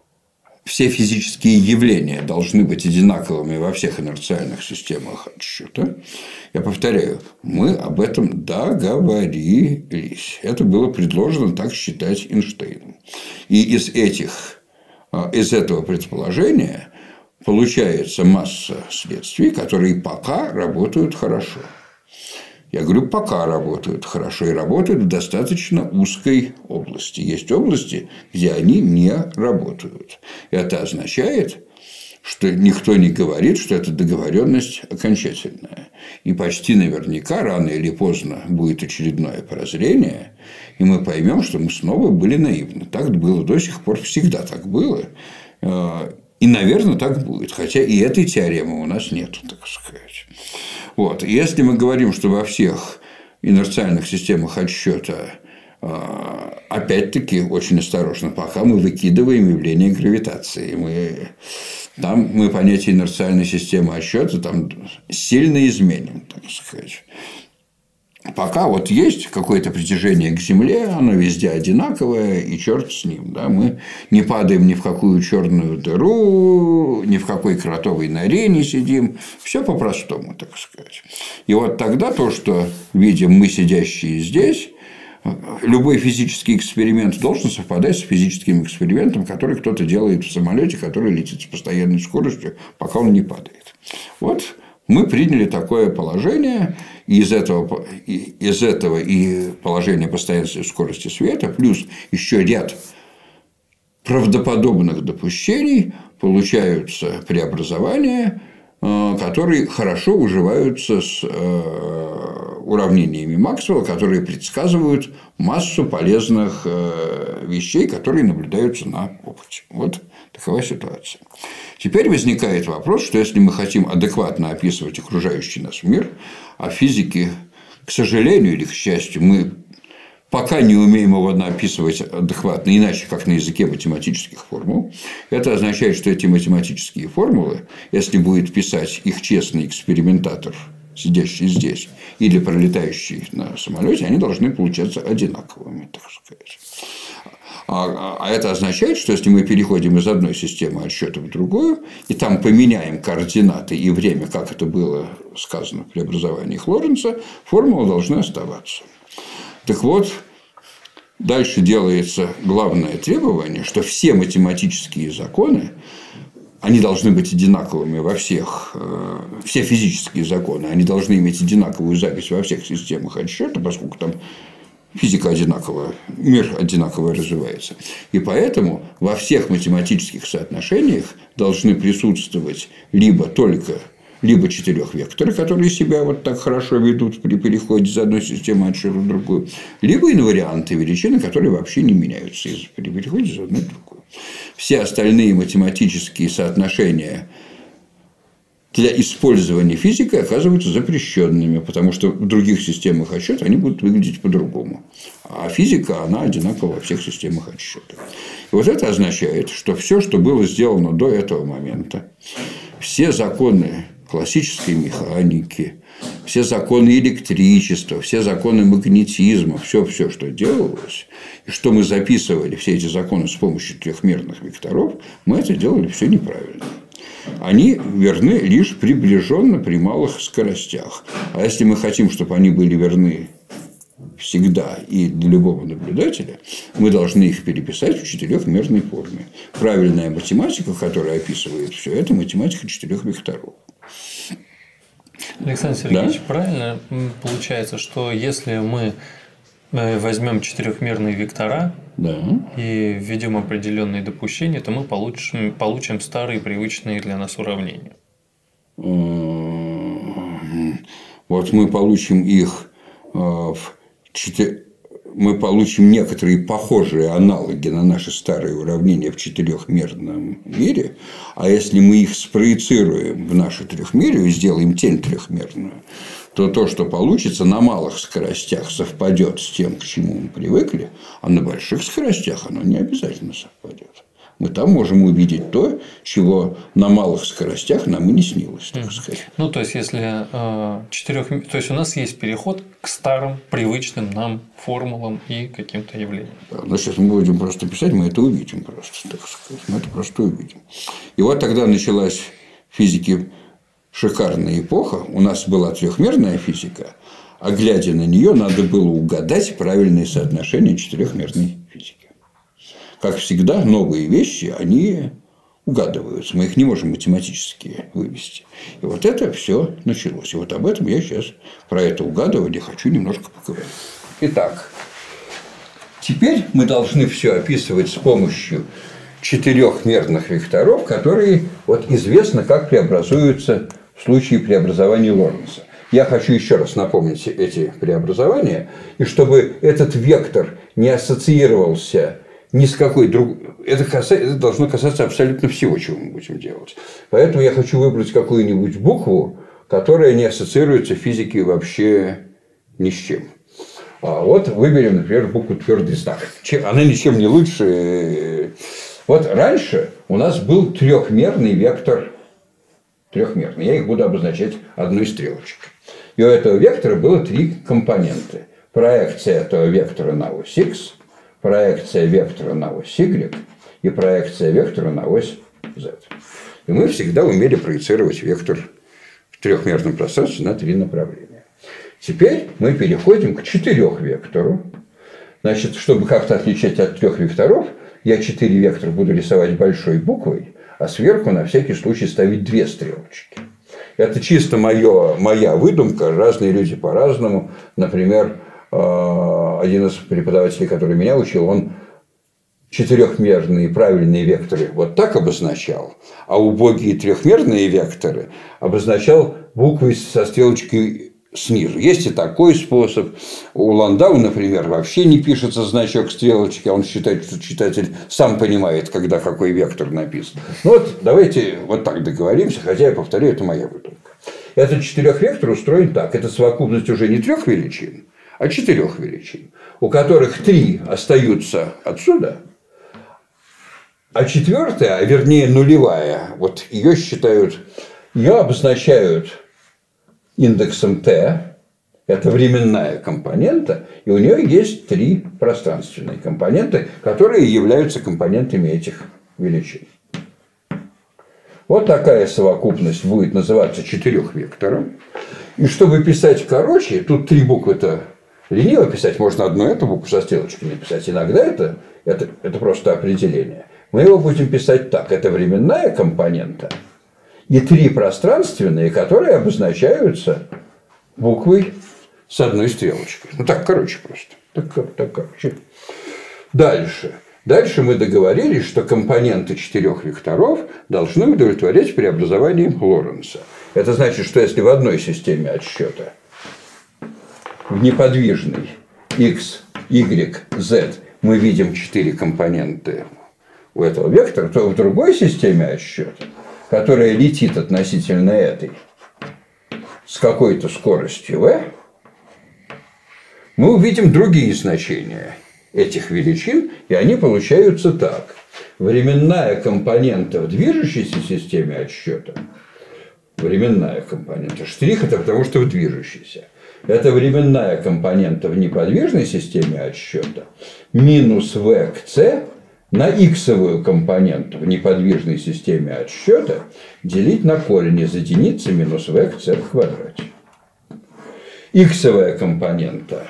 все физические явления должны быть одинаковыми во всех инерциальных системах отсчета. Я повторяю, мы об этом договорились. Это было предложено так считать Эйнштейном. И из этих, из этого предположения получается масса следствий, которые пока работают хорошо. Я говорю, пока работают хорошо и работают в достаточно узкой области. Есть области, где они не работают. Это означает, что никто не говорит, что эта договоренность окончательная. И почти наверняка рано или поздно будет очередное прозрение, и мы поймем, что мы снова были наивны. Так было до сих пор, всегда так было. И, наверное, так будет. Хотя и этой теоремы у нас нет, так сказать. Вот. И если мы говорим, что во всех инерциальных системах отсчета, опять-таки, очень осторожно, пока мы выкидываем явление гравитации. Мы, там мы понятие инерциальной системы отсчета там сильно изменим, так сказать. Пока вот есть какое-то притяжение к Земле, оно везде одинаковое, и черт с ним. Да? Мы не падаем ни в какую черную дыру, ни в какой кротовой норе не сидим. Все по-простому, так сказать. И вот тогда то, что видим мы, сидящие здесь, любой физический эксперимент должен совпадать с физическим экспериментом, который кто-то делает в самолете, который летит с постоянной скоростью, пока он не падает. Вот. Мы приняли такое положение, и из этого, из этого и положения постоянной скорости света, плюс еще ряд правдоподобных допущений, получаются преобразования, которые хорошо уживаются с уравнениями Максвелла, которые предсказывают массу полезных вещей, которые наблюдаются на опыте. Вот такова ситуация. Теперь возникает вопрос, что если мы хотим адекватно описывать окружающий нас мир, а в физике, к сожалению или к счастью, мы пока не умеем его описывать адекватно, иначе как на языке математических формул, это означает, что эти математические формулы, если будет писать их честный экспериментатор, сидящий здесь, или пролетающий на самолете, они должны получаться одинаковыми, так сказать. А это означает, что если мы переходим из одной системы отсчета в другую, и там поменяем координаты и время, как это было сказано в преобразованиях Лоренца, формулы должны оставаться. Так вот, дальше делается главное требование, что все математические законы, они должны быть одинаковыми во всех, все физические законы, они должны иметь одинаковую запись во всех системах отсчета, поскольку там физика одинаковая, мир одинаково развивается. И поэтому во всех математических соотношениях должны присутствовать либо только либо четырехвекторы, которые себя вот так хорошо ведут при переходе из одной системы отсчета в другую, либо инварианты величины, которые вообще не меняются при переходе из одной в другую. Все остальные математические соотношения для использования физикой оказываются запрещенными, потому что в других системах отсчета они будут выглядеть по-другому. А физика, она одинакова во всех системах отсчета. И вот это означает, что все, что было сделано до этого момента, все законы классической механики, все законы электричества, все законы магнетизма, все-все, что делалось, и что мы записывали, все эти законы с помощью трехмерных векторов, мы это делали все неправильно. Они верны лишь приближенно при малых скоростях. А если мы хотим, чтобы они были верны всегда и для любого наблюдателя, мы должны их переписать в четырехмерной форме. Правильная математика, которая описывает все это, математика четырех векторов. Александр Сергеевич, да? правильно получается, что если мы возьмем четырехмерные вектора, да, и введем определенные допущения, то мы получим, получим старые привычные для нас уравнения? Вот мы получим их в четыре... мы получим некоторые похожие аналоги на наши старые уравнения в четырехмерном мире, а если мы их спроецируем в нашу трехмерию и сделаем тень трехмерную, то то, что получится на малых скоростях, совпадет с тем, к чему мы привыкли, а на больших скоростях оно не обязательно совпадет. Мы там можем увидеть то, чего на малых скоростях нам и не снилось, так сказать. Ну, то есть, если э, четырех... то есть, у нас есть переход к старым, привычным нам формулам и каким-то явлениям. Да, но сейчас мы будем просто писать, мы это увидим просто, так сказать. Мы это просто увидим. И вот тогда началась в физике шикарная эпоха. У нас была трехмерная физика, а глядя на нее, надо было угадать правильные соотношения четырехмерной физики. Как всегда, новые вещи, они угадываются. Мы их не можем математически вывести. И вот это все началось. И вот об этом я сейчас, про это угадывание, хочу немножко поговорить. Итак, теперь мы должны все описывать с помощью четырехмерных векторов, которые вот известно, как преобразуются в случае преобразования Лоренца. Я хочу еще раз напомнить эти преобразования, и чтобы этот вектор не ассоциировался ни с какой другой. Это, касается, это должно касаться абсолютно всего, чего мы будем делать. Поэтому я хочу выбрать какую-нибудь букву, которая не ассоциируется в физике вообще ни с чем. А вот выберем, например, букву твердый знак. Она ничем не лучше. Вот раньше у нас был трехмерный вектор. Трехмерный. Я их буду обозначать одной стрелочкой. И у этого вектора было три компоненты. Проекция этого вектора на ось x, проекция вектора на ось y и проекция вектора на ось z. И мы всегда умели проецировать вектор в трехмерном пространстве на три направления. Теперь мы переходим к четырехвектору. Значит, чтобы как-то отличать от трех векторов, я четыре вектора буду рисовать большой буквой, а сверху на всякий случай ставить две стрелочки. Это чисто моё, моя выдумка, разные люди по-разному. Например, один из преподавателей, который меня учил, он четырехмерные правильные векторы вот так обозначал, а убогие трехмерные векторы обозначал буквой со стрелочкой снизу. Есть и такой способ. У Ландау, например, вообще не пишется значок стрелочки, а он считает, что читатель сам понимает, когда какой вектор написан. Ну вот давайте вот так договоримся, хотя я повторю, это моя выдумка. Этот четырехвектор устроен так. Это совокупность уже не трех величин, а четырех величин, у которых три остаются отсюда, а четвертая, а вернее нулевая, вот ее считают, ее обозначают индексом t, это временная компонента, и у нее есть три пространственные компоненты, которые являются компонентами этих величин. Вот такая совокупность будет называться четырехвектором. И чтобы писать короче, тут три буквы-то лениво писать, можно одну эту букву со стрелочкой написать. Иногда это, это, это просто определение. Мы его будем писать так. Это временная компонента и три пространственные, которые обозначаются буквой с одной стрелочкой. Ну, так короче просто. Так, так короче. Дальше. Дальше мы договорились, что компоненты четырех векторов должны удовлетворять преобразованием Лоренца. Это значит, что если в одной системе отсчета в неподвижной x, y, z мы видим четыре компоненты у этого вектора, то в другой системе отсчета которая летит относительно этой с какой-то скоростью v, мы увидим другие значения этих величин, и они получаются так. Временная компонента в движущейся системе отсчета, временная компонента, штрих – это потому что в движущейся, это временная компонента в неподвижной системе отсчета минус v к c на иксовую компоненту в неподвижной системе отсчета делить на корень из единицы минус v к c в квадрате. Иксовая компонента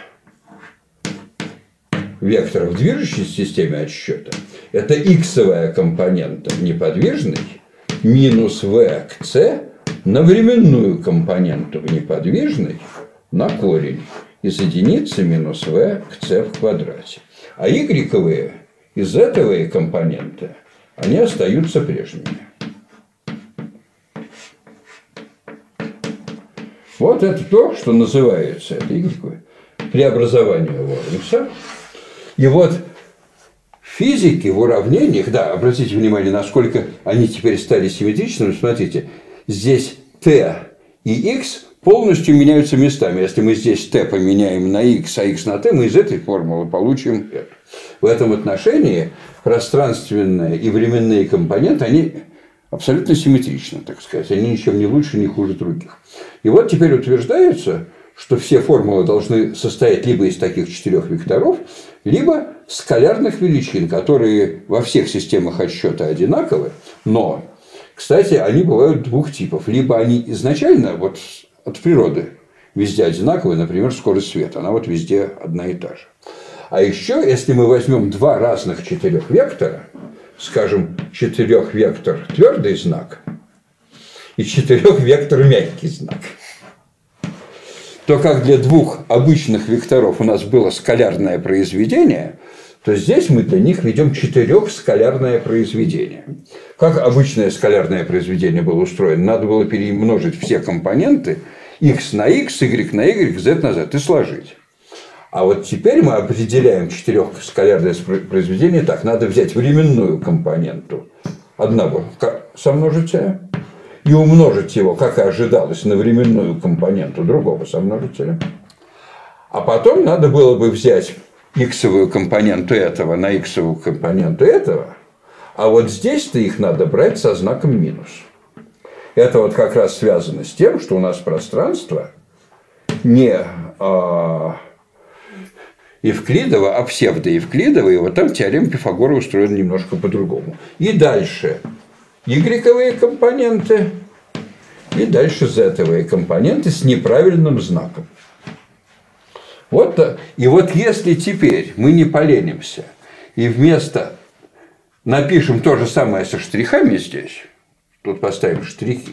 вектора в движущейся системе отсчета – это иксовая компонента в неподвижной минус v к c на временную компоненту в неподвижной на корень из единицы минус v к c в квадрате. А y-ковые из этого компонента, они остаются прежними. Вот это то, что называется, это y-ковое преобразование Лоренца. И вот в физике, в уравнениях, да, обратите внимание, насколько они теперь стали симметричными. Смотрите, здесь t и x полностью меняются местами. Если мы здесь t поменяем на x, а x на t, мы из этой формулы получим это. В этом отношении пространственные и временные компоненты, они абсолютно симметричны, так сказать. Они ничем не лучше, не хуже других. И вот теперь утверждается, что все формулы должны состоять либо из таких четырех векторов, либо скалярных величин, которые во всех системах отсчета одинаковы, но, кстати, они бывают двух типов. Либо они изначально вот от природы везде одинаковые, например, скорость света, она вот везде одна и та же. А еще, если мы возьмем два разных четырех вектора, скажем, четырехвектор твердый знак и четырехвектор мягкий знак, то как для двух обычных векторов у нас было скалярное произведение, то здесь мы для них ведем четырехскалярное произведение. Как обычное скалярное произведение было устроено? Надо было перемножить все компоненты x на x, y на y, z на z и сложить. А вот теперь мы определяем четырехскалярное произведение так. Надо взять временную компоненту одного сомножителя и умножить его, как и ожидалось, на временную компоненту другого сомножителя. А потом надо было бы взять иксовую компоненту этого на иксовую компоненту этого, а вот здесь-то их надо брать со знаком минус. Это вот как раз связано с тем, что у нас пространство не а, евклидово, а псевдоевклидово, и вот там теорема Пифагора устроена немножко по-другому. И дальше y-ковые компоненты, и дальше z-овые компоненты с неправильным знаком. Вот, и вот если теперь мы не поленимся и вместо напишем то же самое со штрихами здесь, тут поставим штрихи,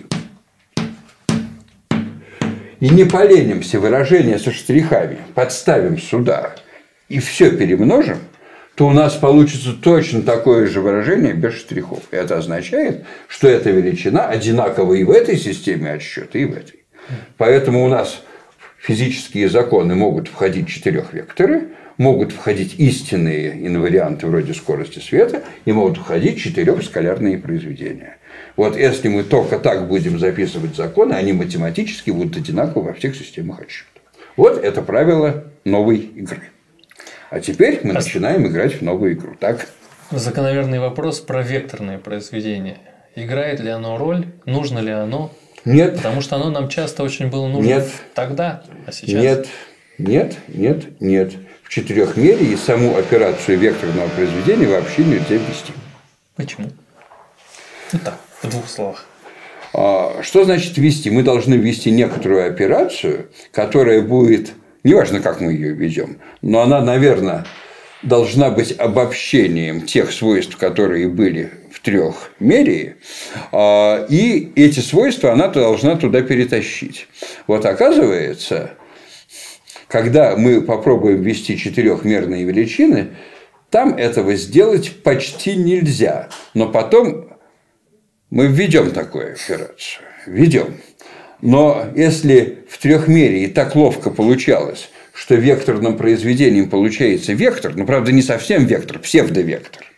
и не поленимся выражение со штрихами, подставим сюда и все перемножим, то у нас получится точно такое же выражение без штрихов. И это означает, что эта величина одинакова и в этой системе отсчета, и в этой. Поэтому у нас физические законы могут входить четырехвекторы, могут входить истинные инварианты вроде скорости света и могут входить четырехскалярные произведения. Вот если мы только так будем записывать законы, они математически будут одинаковы во всех системах отсчета. Вот это правило новой игры. А теперь мы а... начинаем играть в новую игру. Так? Закономерный вопрос про векторное произведение. Играет ли оно роль? Нужно ли оно? Нет. Потому что оно нам часто очень было нужно нет. тогда, а сейчас. Нет, нет, нет, нет. В четырехмерии саму операцию векторного произведения вообще нельзя ввести. Почему? Ну так, в двух словах. Что значит ввести? Мы должны ввести некоторую операцию, которая будет, неважно, как мы ее введем, но она, наверное, должна быть обобщением тех свойств, которые были в трехмерии, и эти свойства она должна туда перетащить. Вот оказывается, когда мы попробуем ввести четырехмерные величины, там этого сделать почти нельзя. Но потом мы введем такую операцию. Введем. Но если в трехмерии так ловко получалось, что векторным произведением получается вектор, ну, правда, не совсем вектор, псевдовектор,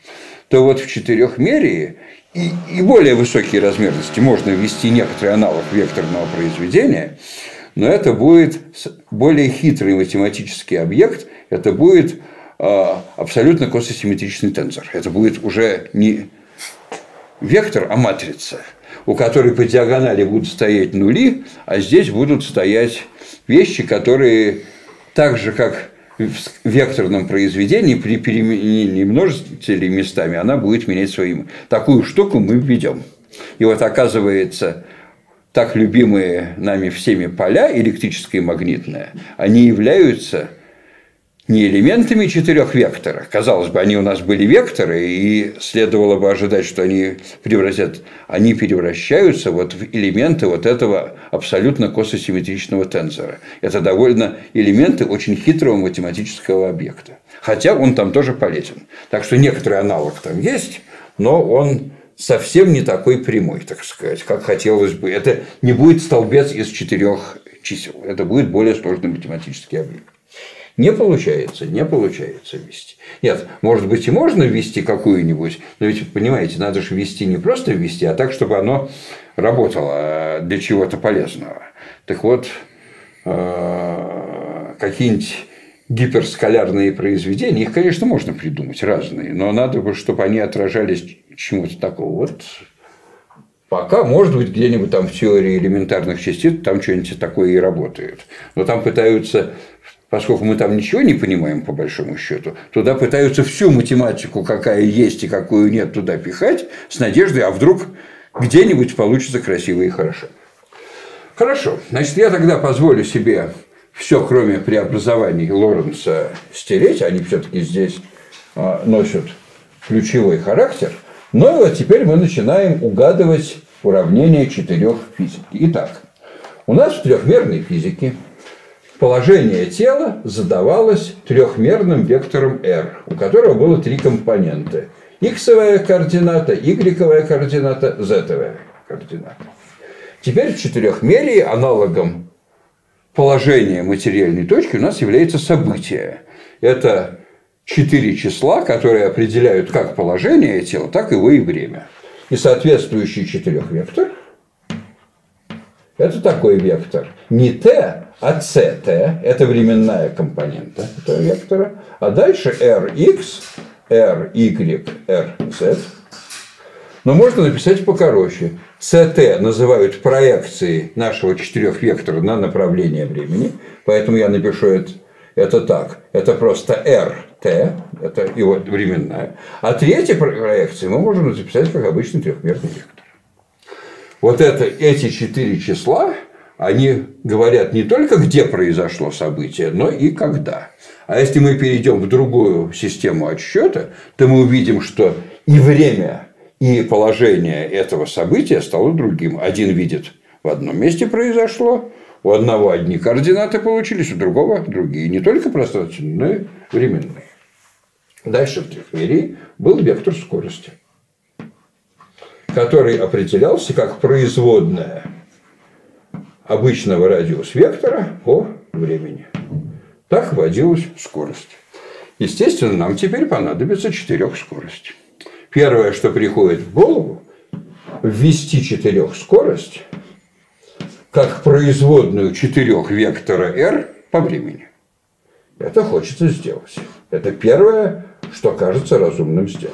то вот в четырехмерии и, и более высокие размерности можно ввести некоторый аналог векторного произведения, но это будет более хитрый математический объект, это будет э, абсолютно кососимметричный тензор. Это будет уже не вектор, а матрица, у которой по диагонали будут стоять нули, а здесь будут стоять вещи, которые так же, как в векторном произведении при переменении множителей местами она будет менять своим. Такую штуку мы введем. И вот оказывается, так любимые нами всеми поля, электрическое и магнитное, они являются не элементами четырех векторов. Казалось бы, они у нас были векторы, и следовало бы ожидать, что они превратят. Они превращаются вот в элементы вот этого абсолютно кососимметричного тензора. Это довольно элементы очень хитрого математического объекта. Хотя он там тоже полезен. Так что некоторый аналог там есть, но он совсем не такой прямой, так сказать, как хотелось бы. Это не будет столбец из четырех чисел. Это будет более сложный математический объект. Не получается, не получается ввести. Нет, может быть, и можно ввести какую-нибудь, но ведь, понимаете, надо же ввести не просто ввести, а так, чтобы оно работало для чего-то полезного. Так вот, какие-нибудь гиперскалярные произведения, их, конечно, можно придумать разные, но надо бы, чтобы они отражались чему-то такого. Вот пока, может быть, где-нибудь там в теории элементарных частиц там что-нибудь такое и работает. Но там пытаются... Поскольку мы там ничего не понимаем, по большому счету, туда пытаются всю математику, какая есть и какую нет, туда пихать с надеждой, а вдруг где-нибудь получится красиво и хорошо. Хорошо. Значит, я тогда позволю себе все, кроме преобразований Лоренца, стереть. Они все-таки здесь носят ключевой характер. Но вот теперь мы начинаем угадывать уравнения четырех физики. Итак, у нас в трехмерной физике положение тела задавалось трехмерным вектором r, у которого было три компонента. Х-овая координата, y-овая координата, z-овая координата. Теперь в четырехмерии аналогом положения материальной точки у нас является событие. Это четыре числа, которые определяют как положение тела, так его и время. И соответствующий четырехвектор – это такой вектор. Не t, а ct – это временная компонента этого вектора. А дальше rx, ry, rz. Но можно написать покороче. ct называют проекцией нашего четырехвектора на направление времени. Поэтому я напишу это, это так. Это просто rt, это его временная. А третья проекция мы можем записать как обычный трехмерный вектор. Вот это, эти четыре числа, они говорят не только, где произошло событие, но и когда. А если мы перейдем в другую систему отсчета, то мы увидим, что и время, и положение этого события стало другим. Один видит, в одном месте произошло, у одного одни координаты получились, у другого другие. Не только пространственные, но и временные. Дальше в трехмерии был вектор скорости, который определялся как производная обычного радиус-вектора по времени. Так вводилась скорость. Естественно, нам теперь понадобится четырехскорость. Первое, что приходит в голову, ввести четырехскорость как производную четырех вектора r по времени. Это хочется сделать. Это первое, что кажется разумным сделать.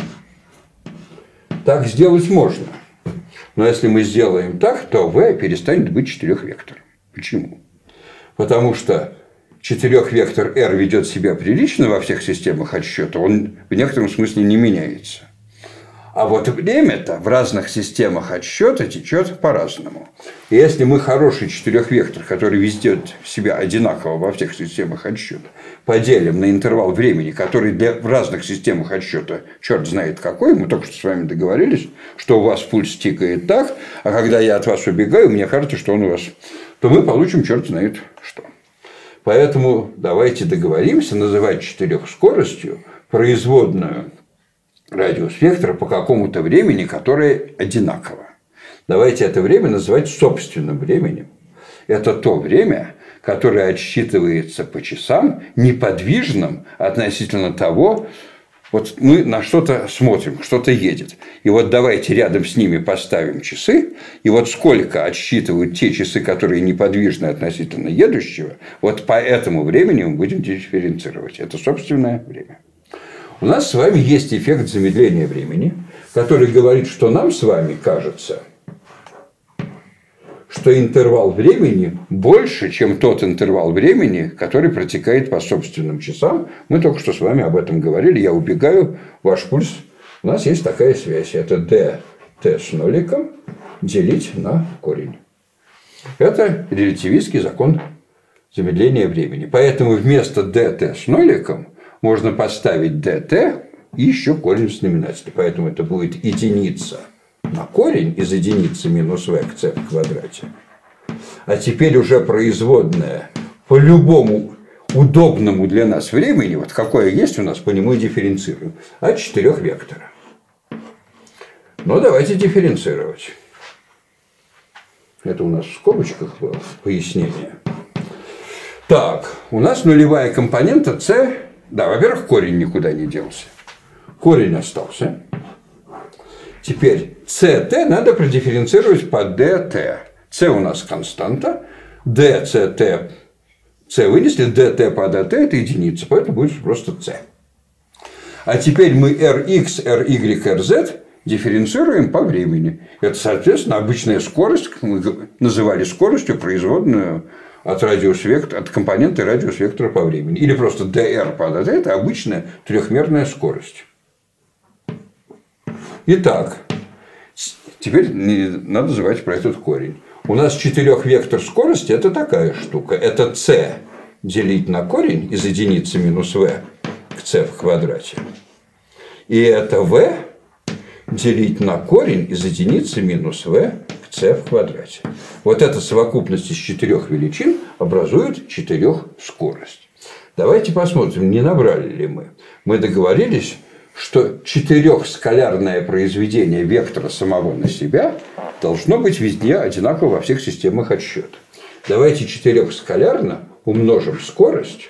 Так сделать можно. Но если мы сделаем так, то v перестанет быть четырехвектором. Почему? Потому что четырехвектор r ведет себя прилично во всех системах отсчета, он в некотором смысле не меняется. А вот время-то в разных системах отсчета течет по-разному. И если мы хороший четырехвектор, который ведет себя одинаково во всех системах отсчета, поделим на интервал времени, который для, в разных системах отсчета черт знает какой, мы только что с вами договорились, что у вас пульс тикает так, а когда я от вас убегаю, мне кажется, что он у вас, то мы получим черт знает что. Поэтому давайте договоримся называть четырехскоростью производную радиус вектора по какому-то времени, которое одинаково. Давайте это время называть собственным временем. Это то время, которое отсчитывается по часам неподвижным относительно того, Вот мы на что-то смотрим, что-то едет. И вот давайте рядом с ними поставим часы. И вот сколько отсчитывают те часы, которые неподвижны относительно едущего, вот по этому времени мы будем дифференцировать. Это собственное время. У нас с вами есть эффект замедления времени, который говорит, что нам с вами кажется, что интервал времени больше, чем тот интервал времени, который протекает по собственным часам. Мы только что с вами об этом говорили. Я убегаю, ваш пульс. У нас есть такая связь. Это dt с ноликом делить на корень. Это релятивистский закон замедления времени. Поэтому вместо dt с ноликом можно поставить dt и еще корень в знаменателе. Поэтому это будет единица на корень из единицы минус v к c в квадрате. А теперь уже производная по любому удобному для нас времени, вот какое есть у нас, по нему и дифференцируем, от четырех вектора. Но давайте дифференцировать. Это у нас в скобочках было пояснение. Так, у нас нулевая компонента c. Да, во-первых, корень никуда не делся. Корень остался. Теперь ct надо продифференцировать по dt. c у нас константа. dct c вынесли, dt по dt это единица, поэтому будет просто c. А теперь мы rx, ry, rz дифференцируем по времени. Это, соответственно, обычная скорость, мы называли скоростью производную от радиус вектора, от компоненты радиус вектора по времени. Или просто dr по dt это обычная трехмерная скорость. Итак, теперь надо забывать про этот корень. У нас четырехвектор скорости – это такая штука. Это c делить на корень из единицы минус v к c в квадрате. И это v делить на корень из единицы минус v к c в квадрате. Вот эта совокупность из четырех величин образует четырехскорость. Давайте посмотрим, не набрали ли мы. Мы договорились, что четырехскалярное произведение вектора самого на себя должно быть везде одинаково во всех системах отсчета. Давайте четырехскалярно умножим скорость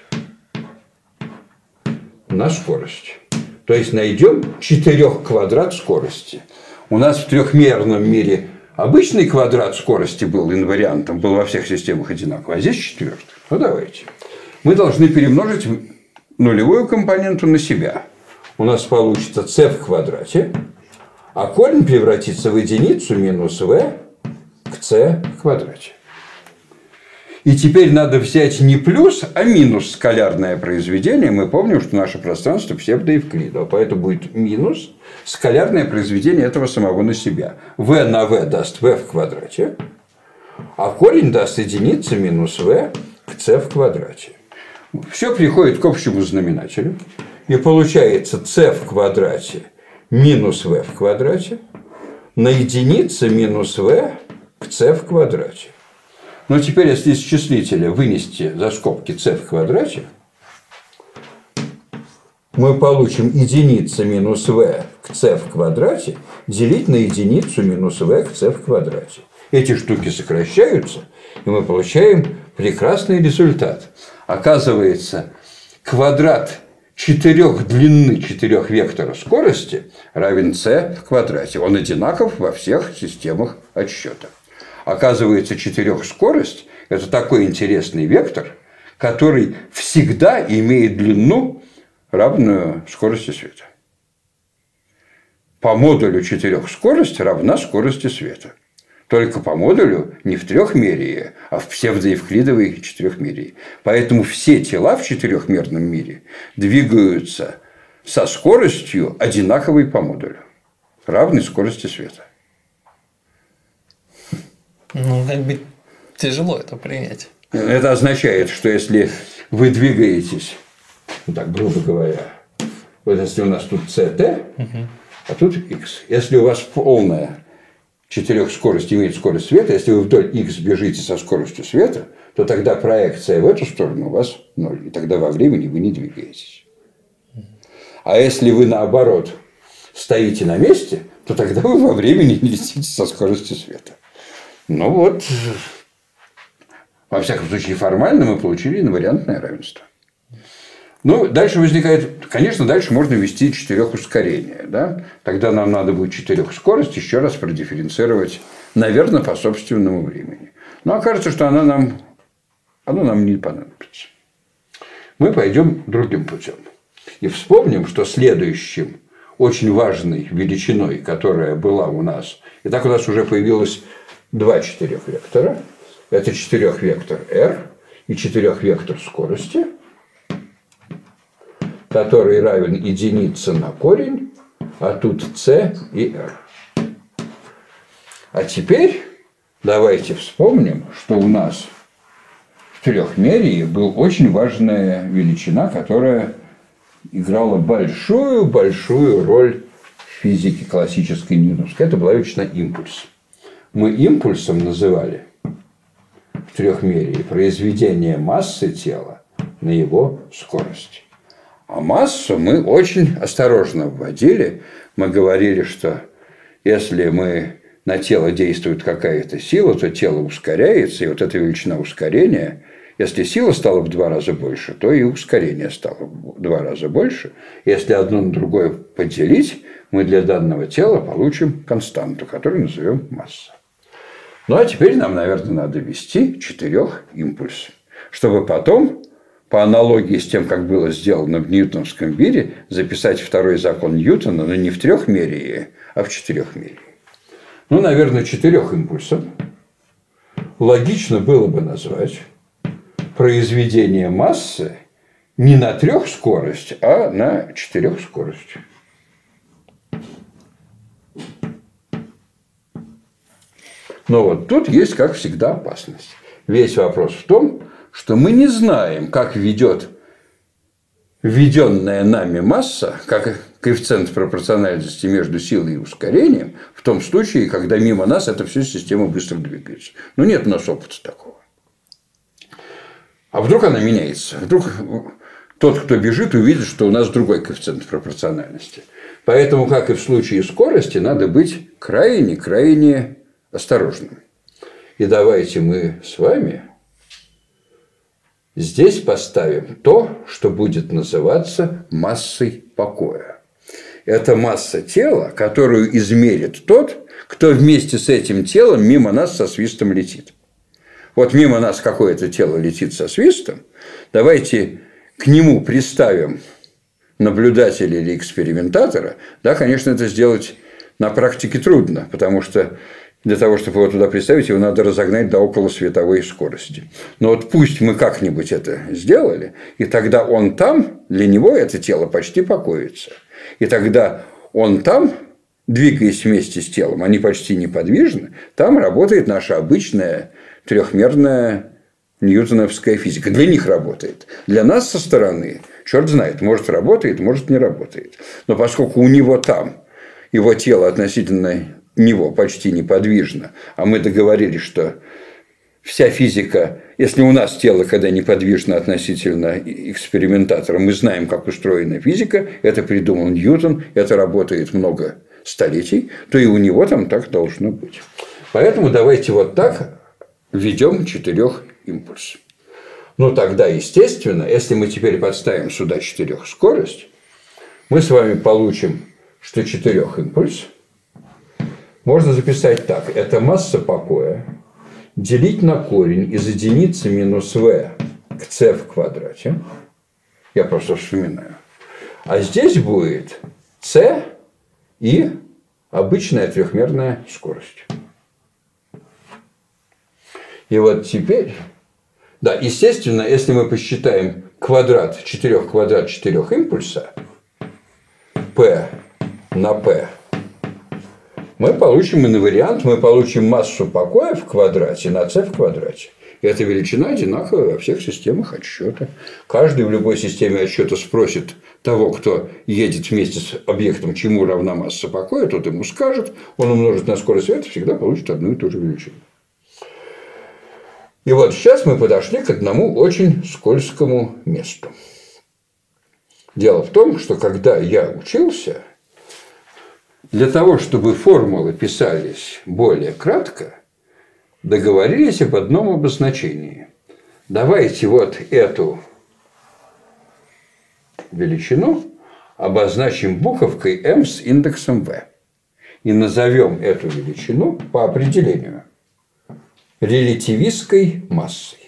на скорость. То есть найдем четырехквадрат скорости. У нас в трехмерном мире обычный квадрат скорости был инвариантом, был во всех системах одинаковый, а здесь четвертый. Ну давайте. Мы должны перемножить нулевую компоненту на себя. У нас получится c в квадрате, а корень превратится в единицу минус v к c в квадрате. И теперь надо взять не плюс, а минус скалярное произведение. Мы помним, что наше пространство псевдоевклидово, поэтому будет минус скалярное произведение этого самого на себя. v на v даст v в квадрате, а корень даст единица минус v к c в квадрате. Все приходит к общему знаменателю. И получается c в квадрате минус v в квадрате на единице минус v к c в квадрате. Но теперь, если из числителя вынести за скобки c в квадрате, мы получим единица минус v к c в квадрате делить на единицу минус v к c в квадрате. Эти штуки сокращаются, и мы получаем прекрасный результат. Оказывается, квадрат четырех длины четырех вектора скорости равен c в квадрате. Он одинаков во всех системах отсчета. Оказывается, четырехскорость – это такой интересный вектор, который всегда имеет длину, равную скорости света. По модулю четырехскорость равна скорости света. Только по модулю не в трехмерии, а в псевдоевклидовой четырехмерии. Поэтому все тела в четырехмерном мире двигаются со скоростью, одинаковой по модулю, равной скорости света. Ну, как бы тяжело это принять. Это означает, что если вы двигаетесь, ну так грубо говоря, вот если у нас тут ct, угу. а тут x, если у вас полная четырехскорость имеет скорость света, если вы вдоль x бежите со скоростью света, то тогда проекция в эту сторону у вас ноль, и тогда во времени вы не двигаетесь. А если вы наоборот стоите на месте, то тогда вы во времени не летите со скоростью света. Ну вот, во всяком случае, формально мы получили инвариантное равенство. Ну, дальше возникает, конечно, дальше можно ввести четырехускорение. Да? Тогда нам надо будет четырехскорость еще раз продифференцировать, наверное, по собственному времени. Но окажется, что она нам, она нам не понадобится. Мы пойдем другим путем. И вспомним, что следующим очень важной величиной, которая была у нас, и так у нас уже появилось два четырехвектора. Это четырехвектор R и четырехвектор скорости, который равен единице на корень, а тут c и r. А теперь давайте вспомним, что у нас в трехмерии была очень важная величина, которая играла большую-большую роль в физике классической ньютоновской. Это была величина импульс. Мы импульсом называли в трехмерии произведение массы тела на его скорость. А массу мы очень осторожно вводили. Мы говорили, что если мы на тело действует какая-то сила, то тело ускоряется, и вот эта величина ускорения, если сила стала в два раза больше, то и ускорение стало в два раза больше. Если одно на другое поделить, мы для данного тела получим константу, которую назовем масса. Ну, а теперь нам, наверное, надо ввести четырехимпульс, чтобы потом, по аналогии с тем, как было сделано в ньютоновском мире, записать второй закон Ньютона, но не в трехмерии, а в четырехмерии. Ну, наверное, четырехимпульсом логично было бы назвать произведение массы не на трех скорость, а на четырех скорость. Но вот тут есть, как всегда, опасность. Весь вопрос в том, что мы не знаем, как ведет введенная нами масса, как коэффициент пропорциональности между силой и ускорением, в том случае, когда мимо нас эта вся система быстро двигается. Ну, нет у нас опыта такого. А вдруг она меняется? Вдруг тот, кто бежит, увидит, что у нас другой коэффициент пропорциональности. Поэтому, как и в случае скорости, надо быть крайне-крайне осторожными. И давайте мы с вами здесь поставим то, что будет называться массой покоя. Это масса тела, которую измерит тот, кто вместе с этим телом мимо нас со свистом летит. Вот мимо нас какое-то тело летит со свистом, давайте к нему приставим наблюдателя или экспериментатора. Да, конечно, это сделать на практике трудно, потому что для того, чтобы его туда представить, его надо разогнать до околосветовой скорости. Но вот пусть мы как-нибудь это сделали, и тогда он там, для него это тело почти покоится. И тогда он там, двигаясь вместе с телом, они почти неподвижны, там работает наша обычная трехмерная ньютоновская физика. Для них работает. Для нас со стороны, черт знает, может работает, может не работает. Но поскольку у него там его тело относительно него почти неподвижно, а мы договорились, что вся физика, если у нас тело, когда неподвижно относительно экспериментатора, мы знаем, как устроена физика, это придумал Ньютон, это работает много столетий, то и у него там так должно быть. Поэтому давайте вот так введем четырехимпульс. Ну, тогда, естественно, если мы теперь подставим сюда четырехскорость, мы с вами получим, что четырехимпульс можно записать так. Это масса покоя делить на корень из единицы минус v к c в квадрате. Я просто вспоминаю. А здесь будет c и обычная трехмерная скорость. И вот теперь, да, естественно, если мы посчитаем квадрат четырех квадрат четырех импульса, p на p, мы получим инвариант, мы получим массу покоя в квадрате на c в квадрате. И эта величина одинаковая во всех системах отсчета. Каждый в любой системе отсчета спросит того, кто едет вместе с объектом, чему равна масса покоя, тот ему скажет, он умножит на скорость света, всегда получит одну и ту же величину. И вот сейчас мы подошли к одному очень скользкому месту. Дело в том, что когда я учился, для того, чтобы формулы писались более кратко, договорились об одном обозначении. Давайте вот эту величину обозначим буковкой m с индексом v. И назовем эту величину по определению релятивистской массой.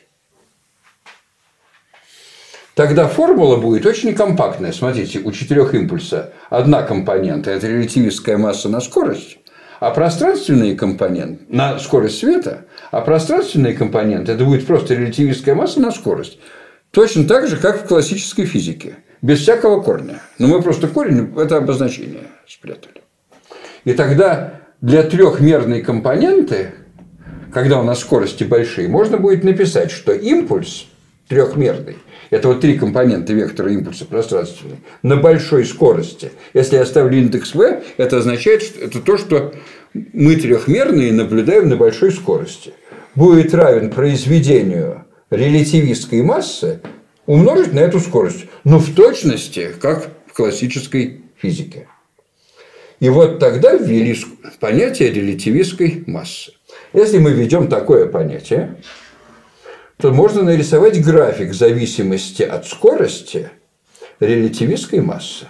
Тогда формула будет очень компактная. Смотрите, у четырех импульса одна компонента – это релятивистская масса на скорость, а пространственные компоненты – на скорость света, а пространственные компоненты – это будет просто релятивистская масса на скорость. Точно так же, как в классической физике. Без всякого корня. Но мы просто корень – это обозначение спрятали. И тогда для трехмерной компоненты, когда у нас скорости большие, можно будет написать, что импульс трехмерный – это вот три компонента вектора импульса пространственный на большой скорости. Если я ставлю индекс v, это означает, что это то, что мы трехмерные наблюдаем на большой скорости. Будет равен произведению релятивистской массы умножить на эту скорость. Но в точности, как в классической физике. И вот тогда ввели понятие релятивистской массы. Если мы введем такое понятие, то можно нарисовать график зависимости от скорости релятивистской массы.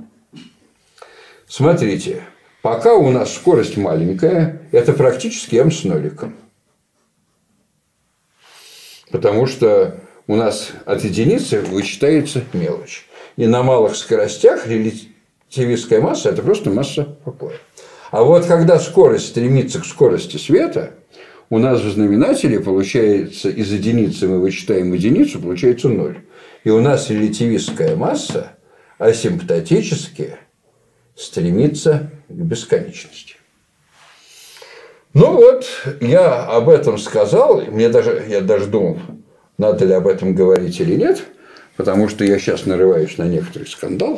Смотрите, пока у нас скорость маленькая, это практически m с ноликом. Потому что у нас от единицы вычитается мелочь. И на малых скоростях релятивистская масса – это просто масса покоя. А вот когда скорость стремится к скорости света, у нас в знаменателе получается, из единицы мы вычитаем единицу, получается ноль. И у нас релятивистская масса асимптотически стремится к бесконечности. Ну вот, я об этом сказал. Мне даже, я даже думал, надо ли об этом говорить или нет, потому что я сейчас нарываюсь на некоторый скандал.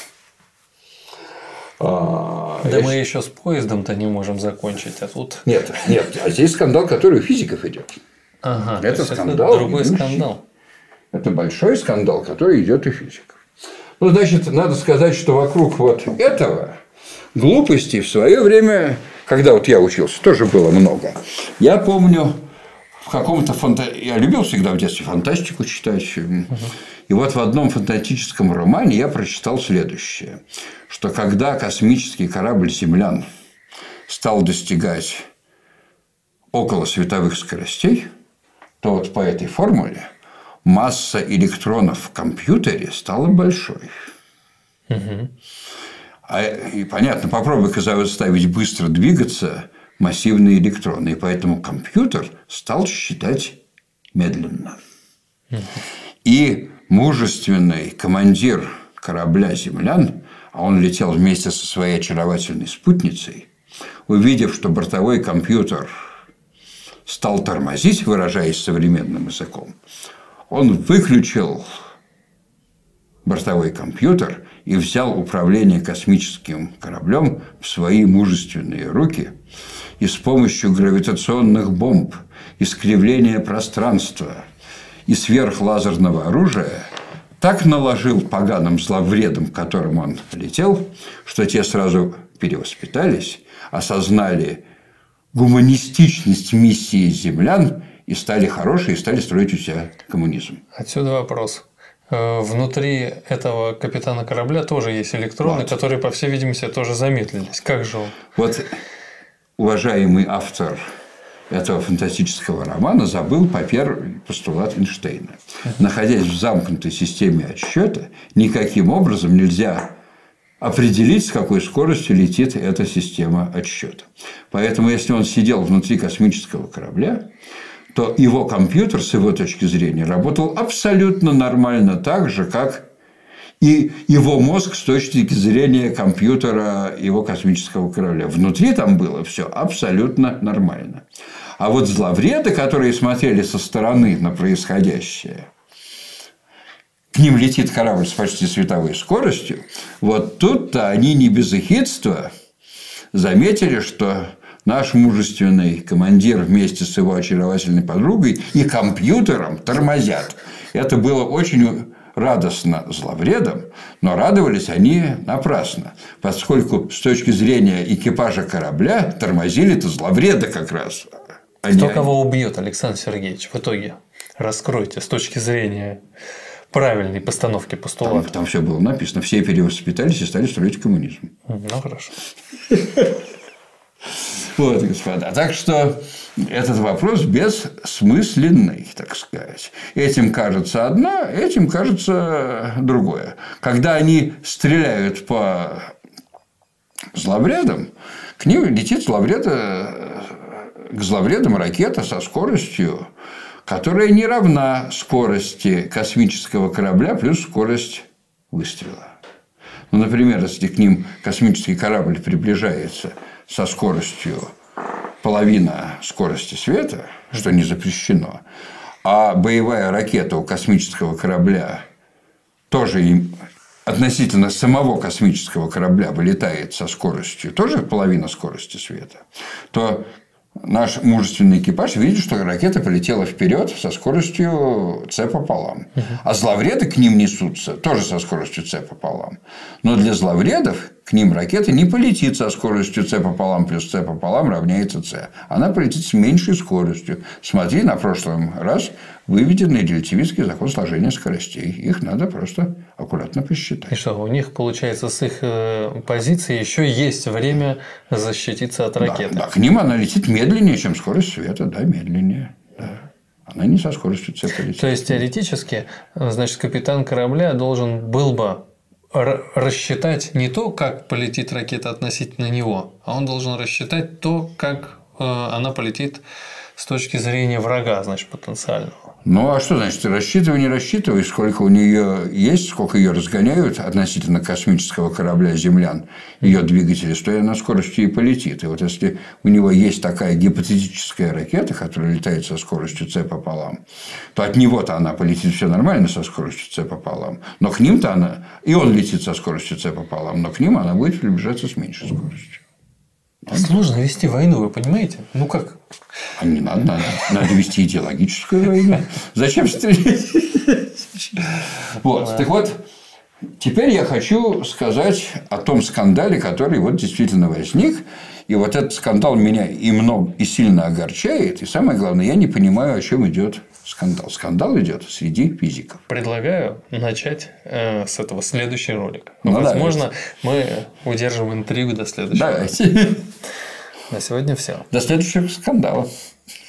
А, да я... мы еще с поездом-то не можем закончить, а тут... Нет, нет, а здесь скандал, который у физиков идет. Ага, это скандал. Это другой скандал. Это большой скандал, который идет у физиков. Ну, значит, надо сказать, что вокруг вот этого глупостей в свое время, когда вот я учился, тоже было много. Я помню, в каком-то фанта... я любил всегда в детстве фантастику читать. Uh-huh. И вот в одном фантастическом романе я прочитал следующее, что когда космический корабль «Землян» стал достигать около световых скоростей, то вот по этой формуле масса электронов в компьютере стала большой. Uh-huh. А, и понятно, попробуй-ка заставить быстро двигаться массивные электроны, и поэтому компьютер стал считать медленно. Uh-huh. И мужественный командир корабля «Землян», а он летел вместе со своей очаровательной спутницей, увидев, что бортовой компьютер стал тормозить, выражаясь современным языком, он выключил бортовой компьютер и взял управление космическим кораблем в свои мужественные руки и с помощью гравитационных бомб, искривления пространства и сверхлазерного оружия так наложил поганым зловредам, к которым он летел, что те сразу перевоспитались, осознали гуманистичность миссии землян и стали хорошие, и стали строить у себя коммунизм. Отсюда вопрос. Внутри этого капитана корабля тоже есть электроны, вот, которые, по всей видимости, тоже замедлились. Как же он? Вот уважаемый автор этого фантастического романа забыл по первый постулат Эйнштейна. Находясь в замкнутой системе отсчета, никаким образом нельзя определить, с какой скоростью летит эта система отсчета. Поэтому, если он сидел внутри космического корабля, то его компьютер, с его точки зрения, работал абсолютно нормально, так же, как и его мозг с точки зрения компьютера его космического корабля. Внутри там было все абсолютно нормально. А вот зловреды, которые смотрели со стороны на происходящее, к ним летит корабль с почти световой скоростью, вот тут-то они не без эхидства заметили, что наш мужественный командир вместе с его очаровательной подругой и компьютером тормозят. Это было очень радостно зловредам, но радовались они напрасно, поскольку с точки зрения экипажа корабля тормозили-то зловреды как раз. Они... Кто кого убьет, Александр Сергеевич, в итоге? Раскройте с точки зрения правильной постановки постулата. Там, там все было написано. Все перевоспитались и стали строить коммунизм. Ну, хорошо. Вот, господа. Так что этот вопрос бессмысленный, так сказать. Этим кажется одно, этим кажется другое. Когда они стреляют по зловредам, к ним летит зловреда, к зловредам ракета со скоростью, которая не равна скорости космического корабля плюс скорость выстрела. Ну, например, если к ним космический корабль приближается со скоростью половина скорости света, что не запрещено, а боевая ракета у космического корабля тоже им относительно самого космического корабля вылетает со скоростью тоже половина скорости света, то наш мужественный экипаж видит, что ракета полетела вперед со скоростью c пополам. Угу. А зловреды к ним несутся тоже со скоростью c пополам. Но для зловредов к ним ракета не полетит со скоростью c пополам плюс c пополам равняется c. Она полетит с меньшей скоростью. Смотри, на прошлом раз выведенный релятивистский закон сложения скоростей. Их надо просто аккуратно посчитать. И что, у них, получается, с их позиции еще есть время защититься от ракеты. Да, да, к ним она летит медленнее, чем скорость света. Да, медленнее. Да. Она не со скоростью c полетит. То есть, теоретически, значит, капитан корабля должен был бы рассчитать не то, как полетит ракета относительно него, а он должен рассчитать то, как она полетит с точки зрения врага, значит, потенциального. Ну, а что значит? Рассчитывай, не рассчитывай, сколько у нее есть, сколько ее разгоняют относительно космического корабля землян, ее двигатели, что она скоростью и полетит. И вот если у него есть такая гипотетическая ракета, которая летает со скоростью c пополам, то от него-то она полетит все нормально со скоростью c пополам. Но к ним-то она... И он летит со скоростью c пополам, но к ним она будет приближаться с меньшей скоростью. Сложно вести войну, вы понимаете? Ну как? А не надо, надо, надо вести идеологическую войну. Зачем стрелять? Вот. Так вот, теперь я хочу сказать о том скандале, который вот действительно возник. И вот этот скандал меня и много, и сильно огорчает. И самое главное, я не понимаю, о чем идет скандал. Скандал идет среди физиков. Предлагаю начать э, с этого следующий ролик. Ну, возможно, давайте. Мы удержим интригу до следующего. Давайте. На сегодня все. До следующего скандала.